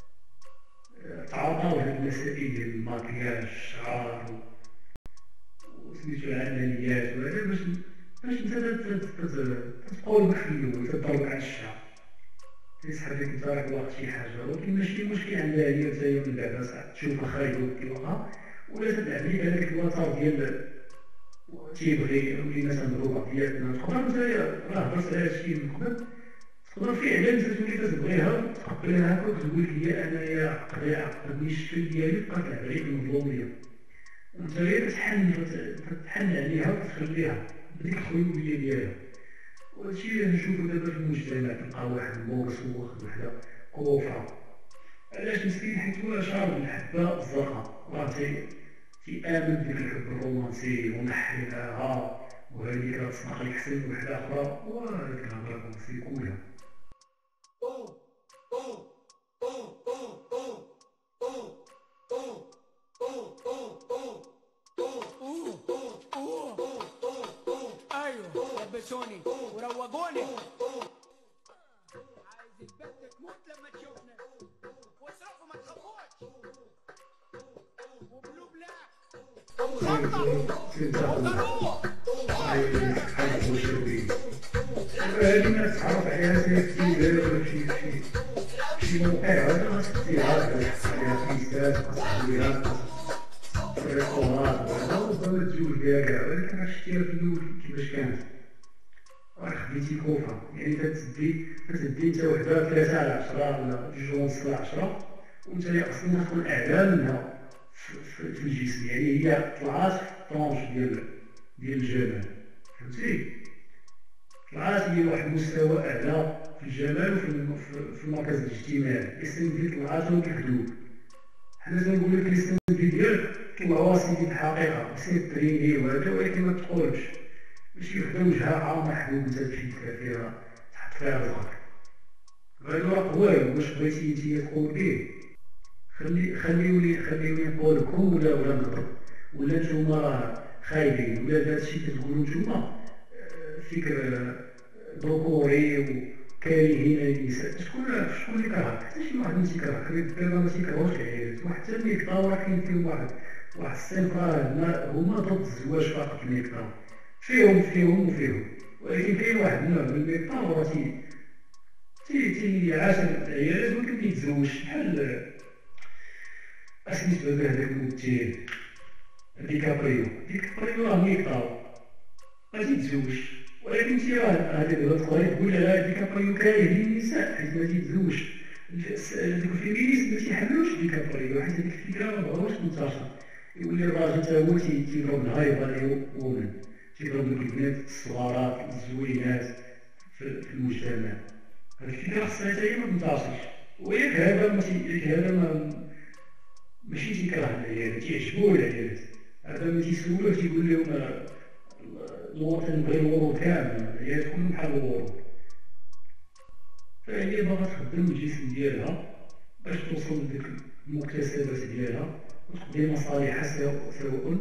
S1: تعاطاو هاد المسائل ديال الماكياج الشعر وسميتو العمليات وهذا باش باش انت تقول بخيو تضرب على الشعر تيسحب لك انت راك واخد شي حاجه، ولكن ماشي مشكل عندها هي نتايا من بعد ساعه تشوف الخايب وتطلقها ولا تدعم ليك هذاك الوتر ديال تيبغي يولي مثلا الربع ديالنا. تقدر نتايا راه هضرت على هادشي من قبل، تقدر فعلا انت تولي كتبغيها تقبلها هكا وتقول لك هي انايا عقدي عقدني الشكل ديالي بقات تلعب عليك المظلوميه ونتايا كتحن تحن عليها وتخليها بديك الخيوبيه ديالها. وهادشي اللي نشوفو دابا في المجتمع تلقى واحد المورس واخد وحده كوفره. علاش مسكين؟ حيت هو شعر بالحبه الزرقاء راه تيامن بديك الحب الرومانسي ونحيها وهذيك تصنع لك حسن وحده اخرى وهذيك الهضره الرومانسي كلها.
S3: ايوه لبسوني وروقوني عايز البنت تموت لما تشوفنا واصرفوا ما تخافوش وبلو بلاك
S1: هذه الناس تعرف عليها سيفتي ولا شي شي شي موقع هذا خاص تسيرها عليها فيسات خاص تسيرها ريستورات وهذا وربما تزوج بها كاع، ولكن راه شتيها في الاول كيفاش كانت راه خديتي كوفه يعني كتسدي كتدي انت وحده ثلاثه على عشرة ولا جوج ونص على عشرة وانت اصلا تكون اعلى منها في الجسم، يعني هي طلعات في الطونج ديال ديال الجمال فهمتي، طلعات هي واحد المستوى اعلى في الجمال وفي في المركز الاجتماعي. السن ديال طلعاتو كيحدوك حنا تنقول لك السن ديالك طلعوا سيدي الحقيقه سير تريني وهذا، ولكن ما تقولش ماشي وحده وجهها عامر حبوب انت تمشي فيها تحط فيها رزقك هادو راه قوايل. واش بغيتي انتيا تقول به خلي خليوني خليوني نقول لكم ولا ولا نهضر ولا نتوما راه خايبين ولا هادشي كتقولوا نتوما فكر ذكوري وكارهين النساء. شكون شكون اللي كرهك؟ حتى شي واحد ما تيكرهك، دابا ما تيكرهوش العيالات وحتى الميكطاو راه كاين فيهم واحد واحد الصنف راه هما ضد الزواج فقط. الميكطاو فيهم فيهم وفيهم، ولكن كاين واحد النوع من الميكطاو راه تي تي تيعاشر العيالات ولكن ميتزوجش بحال اسميتو هذاك الممثل ديكابريو ديكابريو راه ميطاو غادي يتزوج، ولكن انت راه هذيك تقدري تقول على ديكابريو كاره للنساء حيت ما تيتزوجش. هذوك الفيمينيست ما تيحملوش ديكابريو حيت هذيك الفكره ما بغاوش تنتشر. يولي الراجل تا هو تيضرب الهايبه الومن، تيضرب دوك البنات الصغارات الزوينات في المجتمع. هذه الفكره خصها حتى هي ما تنتشرش. وياك هذا ماشي هذا ما ماشي تيكره العيالات، تيعجبوه العيالات. هذا ما تيسولوه تيقول لهم الوطن بغي الورود كامل، العيالات كلهم بحال الورود. فهي باغا تخدم الجسم ديالها باش توصل لديك المكتسبات ديالها وتقضي مصالحها، سواء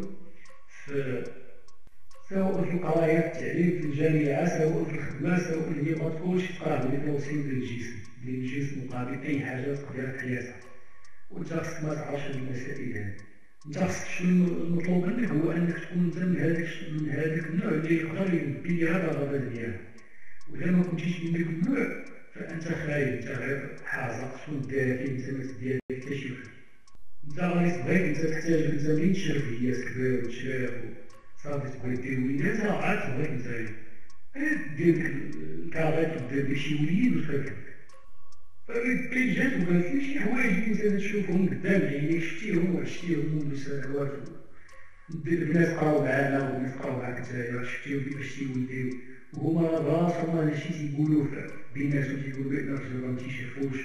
S1: في سواء في القرايه في التعليم في الجامعه، سواء في الخدمه، سواء هي ما تكونش تقرا بالتوصيل ديال الجسم ديال الجسم مقابل اي حاجه تقدرها في حياتها. وانت خصك ما تعرفش هاد المسائل هادي. انت خصك شنو المطلوب منك هو انك تكون انت من هذاك من هذاك النوع اللي يقدر يلبي ليها الرغبات ديالها. واذا ما كنتيش من داك النوع فانت خايب، انت غير حازق شنو داير فيه، انت ما تدير حتى شي واحد. انت غادي تبغيك انت تحتاج انت منين تشرف هي كبير وتشاف صافي تبغي دير وليدات راه عاد تبغيك نتايا دير الكاريت ودير لك شي وليد وتفكر. فبالتالي جات وقالت لي شي حوايج اللي انت تشوفهم قدام عينيك شفتيهم وعشتيهم منذ سنوات. الناس قراو معانا والناس قراو معاك نتايا شفتيهم كيفاش تيولديو وهما براسهم هادشي تيقولوا بيناتهم تيقولوا بان الرجل ما تيشافوش.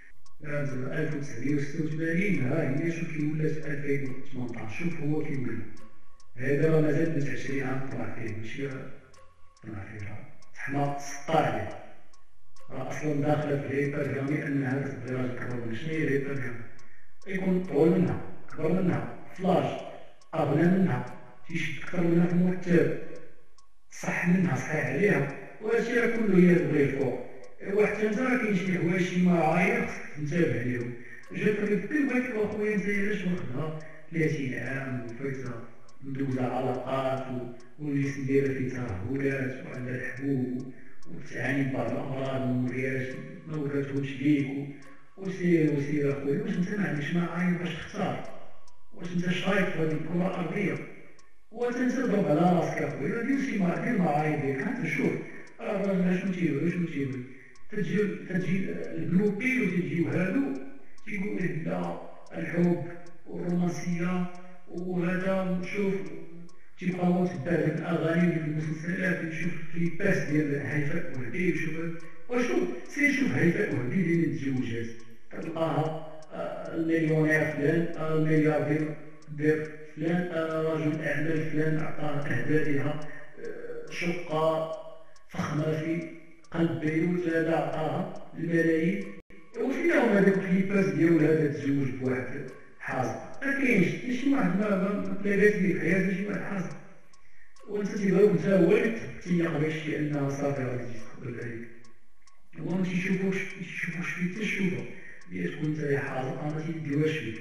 S1: ألف وتسعمية وستة وثمانين ها هي شوف كي ولات في ألفين وثمنطاش، شوف هو كي ولا. هذا راه مازال بنت عشرين عام طلع فيه ماشي طلع فيه راه حنا سطا عليه. راه اصلا داخله في الهيبرغامي انها تبغي راجل كبر منها. شنو هي الهيبرغامي؟ يكون طول منها كبر منها فلاش اغنى منها تيشد اكثر منها في المرتب صح منها صحيح عليها، وهادشي راه كله هي تبغي الفوق. وحتى انت راه كاين شي حوايج شي معايير خصك تنتبه ليهم. جات لك بغيت اخويا انت علاش واخدها ثلاثين عام وفايته مدوزه علاقات والجسم ديالها فيه ترهلات وعندها الحبوب وتعاني ببعض الامراض ومرياش ما وراتهمش ليك وسير وسير اخويا. واش انت ما عندكش معايير باش تختار؟ واش انت شايف في هذه الكره الارضيه؟ وانت تضرب على راسك اخويا دير شي معايير ديالك. انت شوف راه الراجل شنو تيبغي شنو تيبغي تجي تجي البلوكي وتجيو هادو تيقول لك لا الحب والرومانسيه وهذا. شوف تيبقاو تبع الاغاني ديال المسلسلات وتشوف الكليبات ديال هيفاء وهبي وشوف وشوف سير شوف هيفاء وهبي ديال التزوجات كتلقاها المليونير فلان الملياردير دير فلان رجل اعمال فلان عطاه اهدى لها شقه فخمه في قلب بيروت هذا عطاها الملايين. وفين هما هذوك الكليبات ديال هذا تزوج بواحد حاضر؟ ما كاينش شي واحد ما تلاقاش ليه في حياته شي واحد حاضر. وانت تيبغيوك انت هو اللي تيق باش لانها صافي غادي تقبل عليك. هما ما تيشوفوش ما تيشوفوش فيك حتى الشوفه اللي تكون انت حاضر ما تيديوهاش فيك.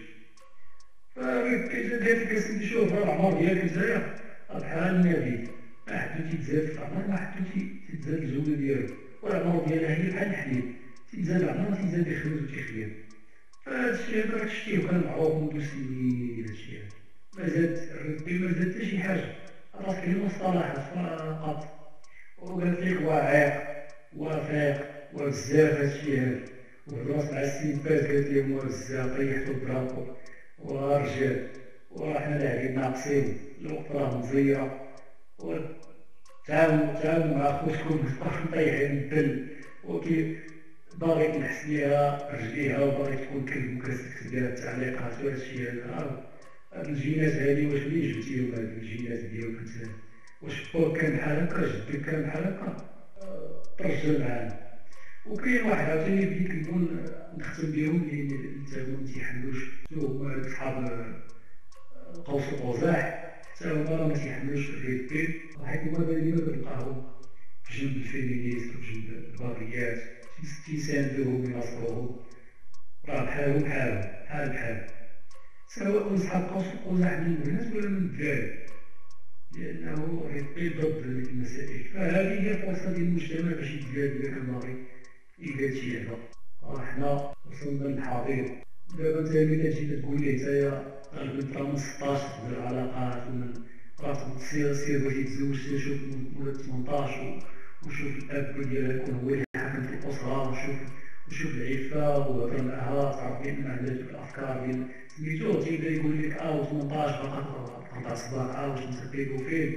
S1: فكيجي كتسمي شوف راه العمر ديالك نتايا بحال النبي ما حدو تيتزاد في العمر ما حدو تيتزاد الجوده ديالو والعمر ديالها هي بحال الحليب تيتزاد العمر تيتزاد يخرج وتيخير. فهاد الشيء هذا راك شتيه وكان معروف منذ سنين. هادشي هذا مازال الربي مازال حتى شي حاجه راه كاين مصطلحات فقط وقالت لك واعيق وفايق وبزاف هادشي هذا. وهضرت مع السيد فاز قالت لهم وبزاف طيحتو الدرابو ورجال وراحنا لاعبين ناقصين الوقت راه مزيره وتعاونوا تعاونوا مع خوتكم مطيحين الدل وكي باغي تنحس ليها رجليها وباغي تكون كلب مكسك ديال التعليقات وهادشي هذا. هاد الجينات هادي واش منين جبتيهم هاد الجينات ديالك انت؟ واش باك كان بحال هكا جدك كان بحال هكا؟ ترجل معانا. وكاين واحد عاوتاني بديت نكون نختم بهم اللي حتى هما متيحملوش هما صحاب قوس وقزح حتى هما راه متيحملوش الريبي حيت هما دايما كنلقاهم في جنب الفيمينيست وجنب الباغيات تيساندوهم ويناصروهم راه بحالهم بحالهم بحال بحال سواء صحاب قوس وقزح من البنات ولا من الدراري لانه ريبي ضد المسائل. فهذه هي الفرصه ديال المجتمع باش يتزاد لك الماضي يقال شي لعبه. راه حنا وصلنا للحاضر دابا انت ملي كتجي تقول ليه نتايا غنبدا من ستطاش في العلاقات ولا راه سير سير بغيتي تزوج شوف ولا ثمنطاش وشوف الاب ديالها يكون هو اللي حاكم في الاسره وشوف وشوف العفه وهضر معها تعرف بان عندها دوك الافكار ديال سميتو تيبدا يقول لك اه ثمنطاش باقا تقطع صباع اه واش انت بيدوفيل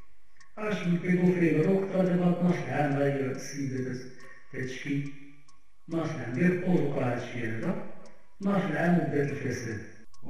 S1: اش من بيدوفيل هذا وقت دابا اثناش عام هاي السيده تتشكي اثناش عام ديال قوز وقع هادشي هذا اثناش عام وبدات الفساد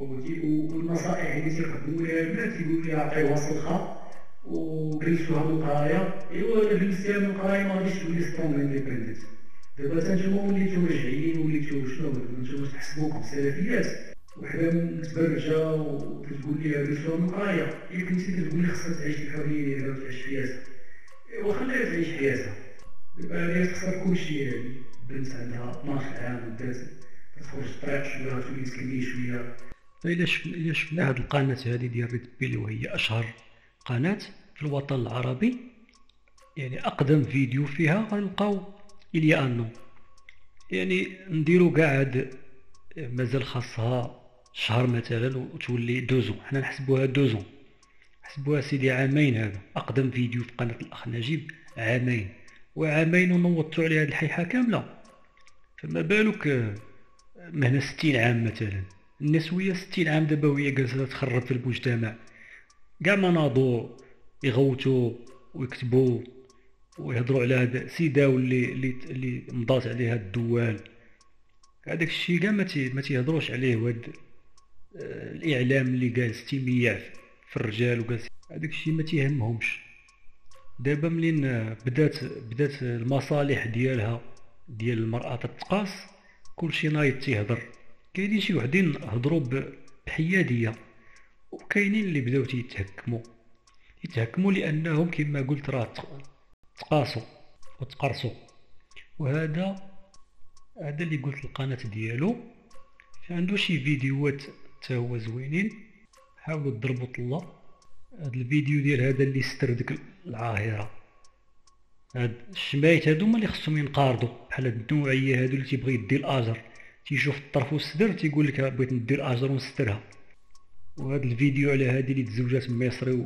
S1: والنصائح اللي تيقدموا لها البنات تيقولوا لها عطيوها صلخه وجلسوها من القرايه ايوا الا جلستيها من القرايه ما غاديش تولي سترونغ انديبندنت دابا تا نتوما وليتو رجعيين وليتو شنو نتوما تحسبوكم سلفيات وحده متبرجه وتقول لها جلسوها من القرايه الا كنتي كتقول لي خصها تعيش الحريه ديالها وتعيش حياتها ايوا خليها تعيش حياتها دابا هي تخسر كلشي هادي بنت عندها اثناش عام بدات تخرج الطريق شويه تولي تكمي شويه.
S4: فإلا شفنا إلا شفنا هاد القناة هذه ديال ريد بيل وهي أشهر قناة في الوطن العربي، يعني أقدم فيديو فيها غنلقاو إليا أنو، يعني نديرو كاع هاد مازال خاصها شهر مثلا وتولي دوزون، حنا نحسبوها دوزون، نحسبوها سيدي عامين. هذا أقدم فيديو في قناة الأخ نجيب عامين، وعامين ونوضتو على هاد الحيحة كاملة، فما بالك مهنا ستين عام مثلا. الناس وهي ستين عام دابا وهي جالسة تخرب في المجتمع، كاع ما ناضوا يغوتوا ويكتبوا ويهضروا على هاد سيدة واللي اللي اللي مضات عليها الدوال، هذاك الشيء كاع ما ما تيهضروش عليه. وهاد آه الاعلام اللي جالس تيميع في الرجال وجالس هذاك الشيء ما تيهمهمش. دابا منين بدات بدات المصالح ديالها ديال المرأة تتقاس، كلشي نايض تيهضر. كاينين شي وحدين هضروا بحياديه، وكاينين اللي بداو تيتهكموا يتهكموا لانهم كما قلت راه تقاسوا وتقرصوا. وهذا هذا اللي قلت القناه ديالو عنده شي فيديوهات حتى هو زوينين، حاولوا تضربوا طله. هذا الفيديو ديال هذا اللي ستر ديك العاهره، هاد الشمايت هادو هما اللي خصهم ينقارضوا، بحال هاد النوعيه هادو اللي تيبغي يدي الاجر، تيشوف الطرف والصدر تيقول لك بغيت ندير اجر ونسترها. وهذا الفيديو على هذه اللي تزوجات مصري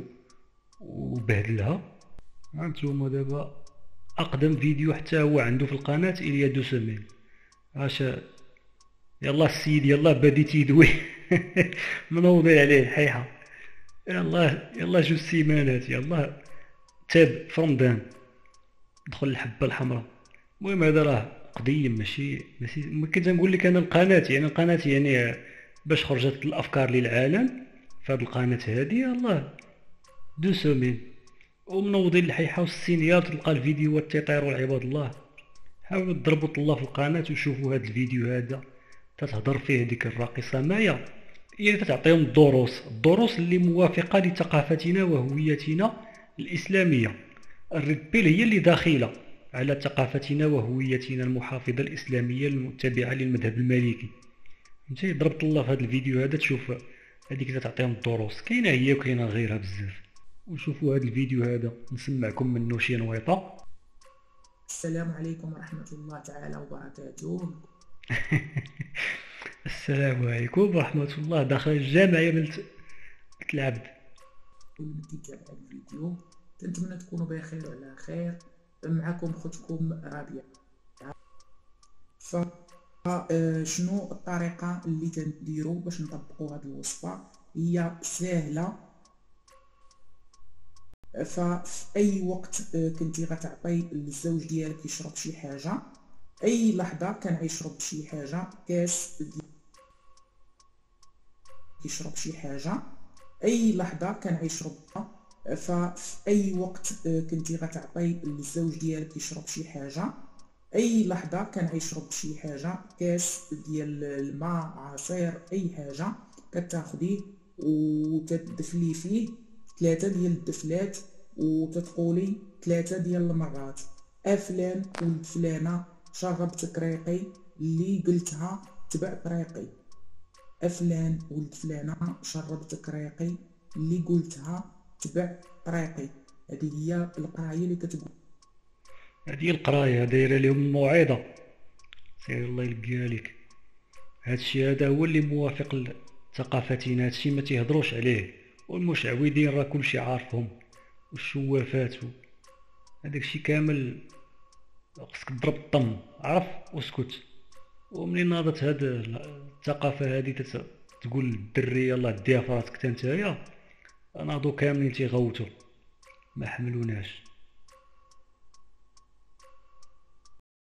S4: وبهدلها، هانتوما دابا اقدم فيديو حتى هو عنده في القناه إليا دو سيمين. اش يلا السيد يلا بادي تيدوي منوضين عليه الحيحه، يلا يلا جوج سيمانات يلا تاب في رمضان دخل الحبه الحمراء. المهم هذا راه قديم ماشي ماشي ما كنت نقول لك انا القناه، يعني القناه يعني باش خرجت الافكار للعالم في هذه القناه هذه الله دو سومين ومنوضين الحيحه والسينيات، تلقى الفيديوهات تيطيروا العباد الله. حاولوا تضربوا الله في القناه وشوفوا هذا الفيديو هذا تتهضر فيه ديك الراقصه مايا، هي تتعطيهم الدروس الدروس اللي موافقه لثقافتنا وهويتنا الاسلاميه. الريد بيل هي اللي داخله على ثقافتنا وهويتنا المحافظة الإسلامية المتبعة للمذهب المالكي. فهمتي؟ ضربت الله في هذا الفيديو هذا تشوف هذيك تعطيهم الدروس، كاينه هي وكاينه غيرها بزاف. وشوفوا هذا الفيديو هذا نسمعكم منه شي نويطه.
S5: السلام عليكم ورحمة الله تعالى وبركاته.
S4: السلام عليكم ورحمة الله. داخل الجامع يا بنت العبد.
S5: كتابع الفيديو كنتمنى تكونوا بخير وعلى خير. معكم خوتكم ربيع. ف شنو الطريقه اللي تنديروا باش نطبقوا هذه الوصفه؟ هي سهله. ففي اي وقت كنتي غتعطي الزوج ديالك يشرب شي حاجه، اي لحظه كان غيشرب شي حاجه كاس يشرب شي حاجه اي لحظه كان غيشربها. ففي اي وقت كنتي غتعطي الزوج ديالك يشرب شي حاجه، اي لحظه كان غيشرب شي حاجه كاس ديال الماء عصير اي حاجه كتاخديه وتدفلي فيه ثلاثه ديال الدفلات وتتقولي ثلاثه ديال المرات افلان ولد فلانه شربت كريقي اللي قلتها تبع طريقي، افلان ولد فلانه شربت كريقي اللي قلتها تبع طريقي. هذه هي القرايه اللي كتقول،
S4: هذه القرايه دايره لهم الموعظه. سير الله يلقيها لك. هادشي هذا هو اللي موافق لثقافتنا، هادشي ما تيهضروش عليه. والمشعوذين راه كلشي عارفهم، والشوافات و... هذاك الشيء كامل خصك تضرب الطم، عرف واسكت. ومنين ناضت هاد الثقافه هادي تت... تقول للدري يلاه ديها فراسك تا نتايا، ناضو كاملين تيغوتو ما حملوناش.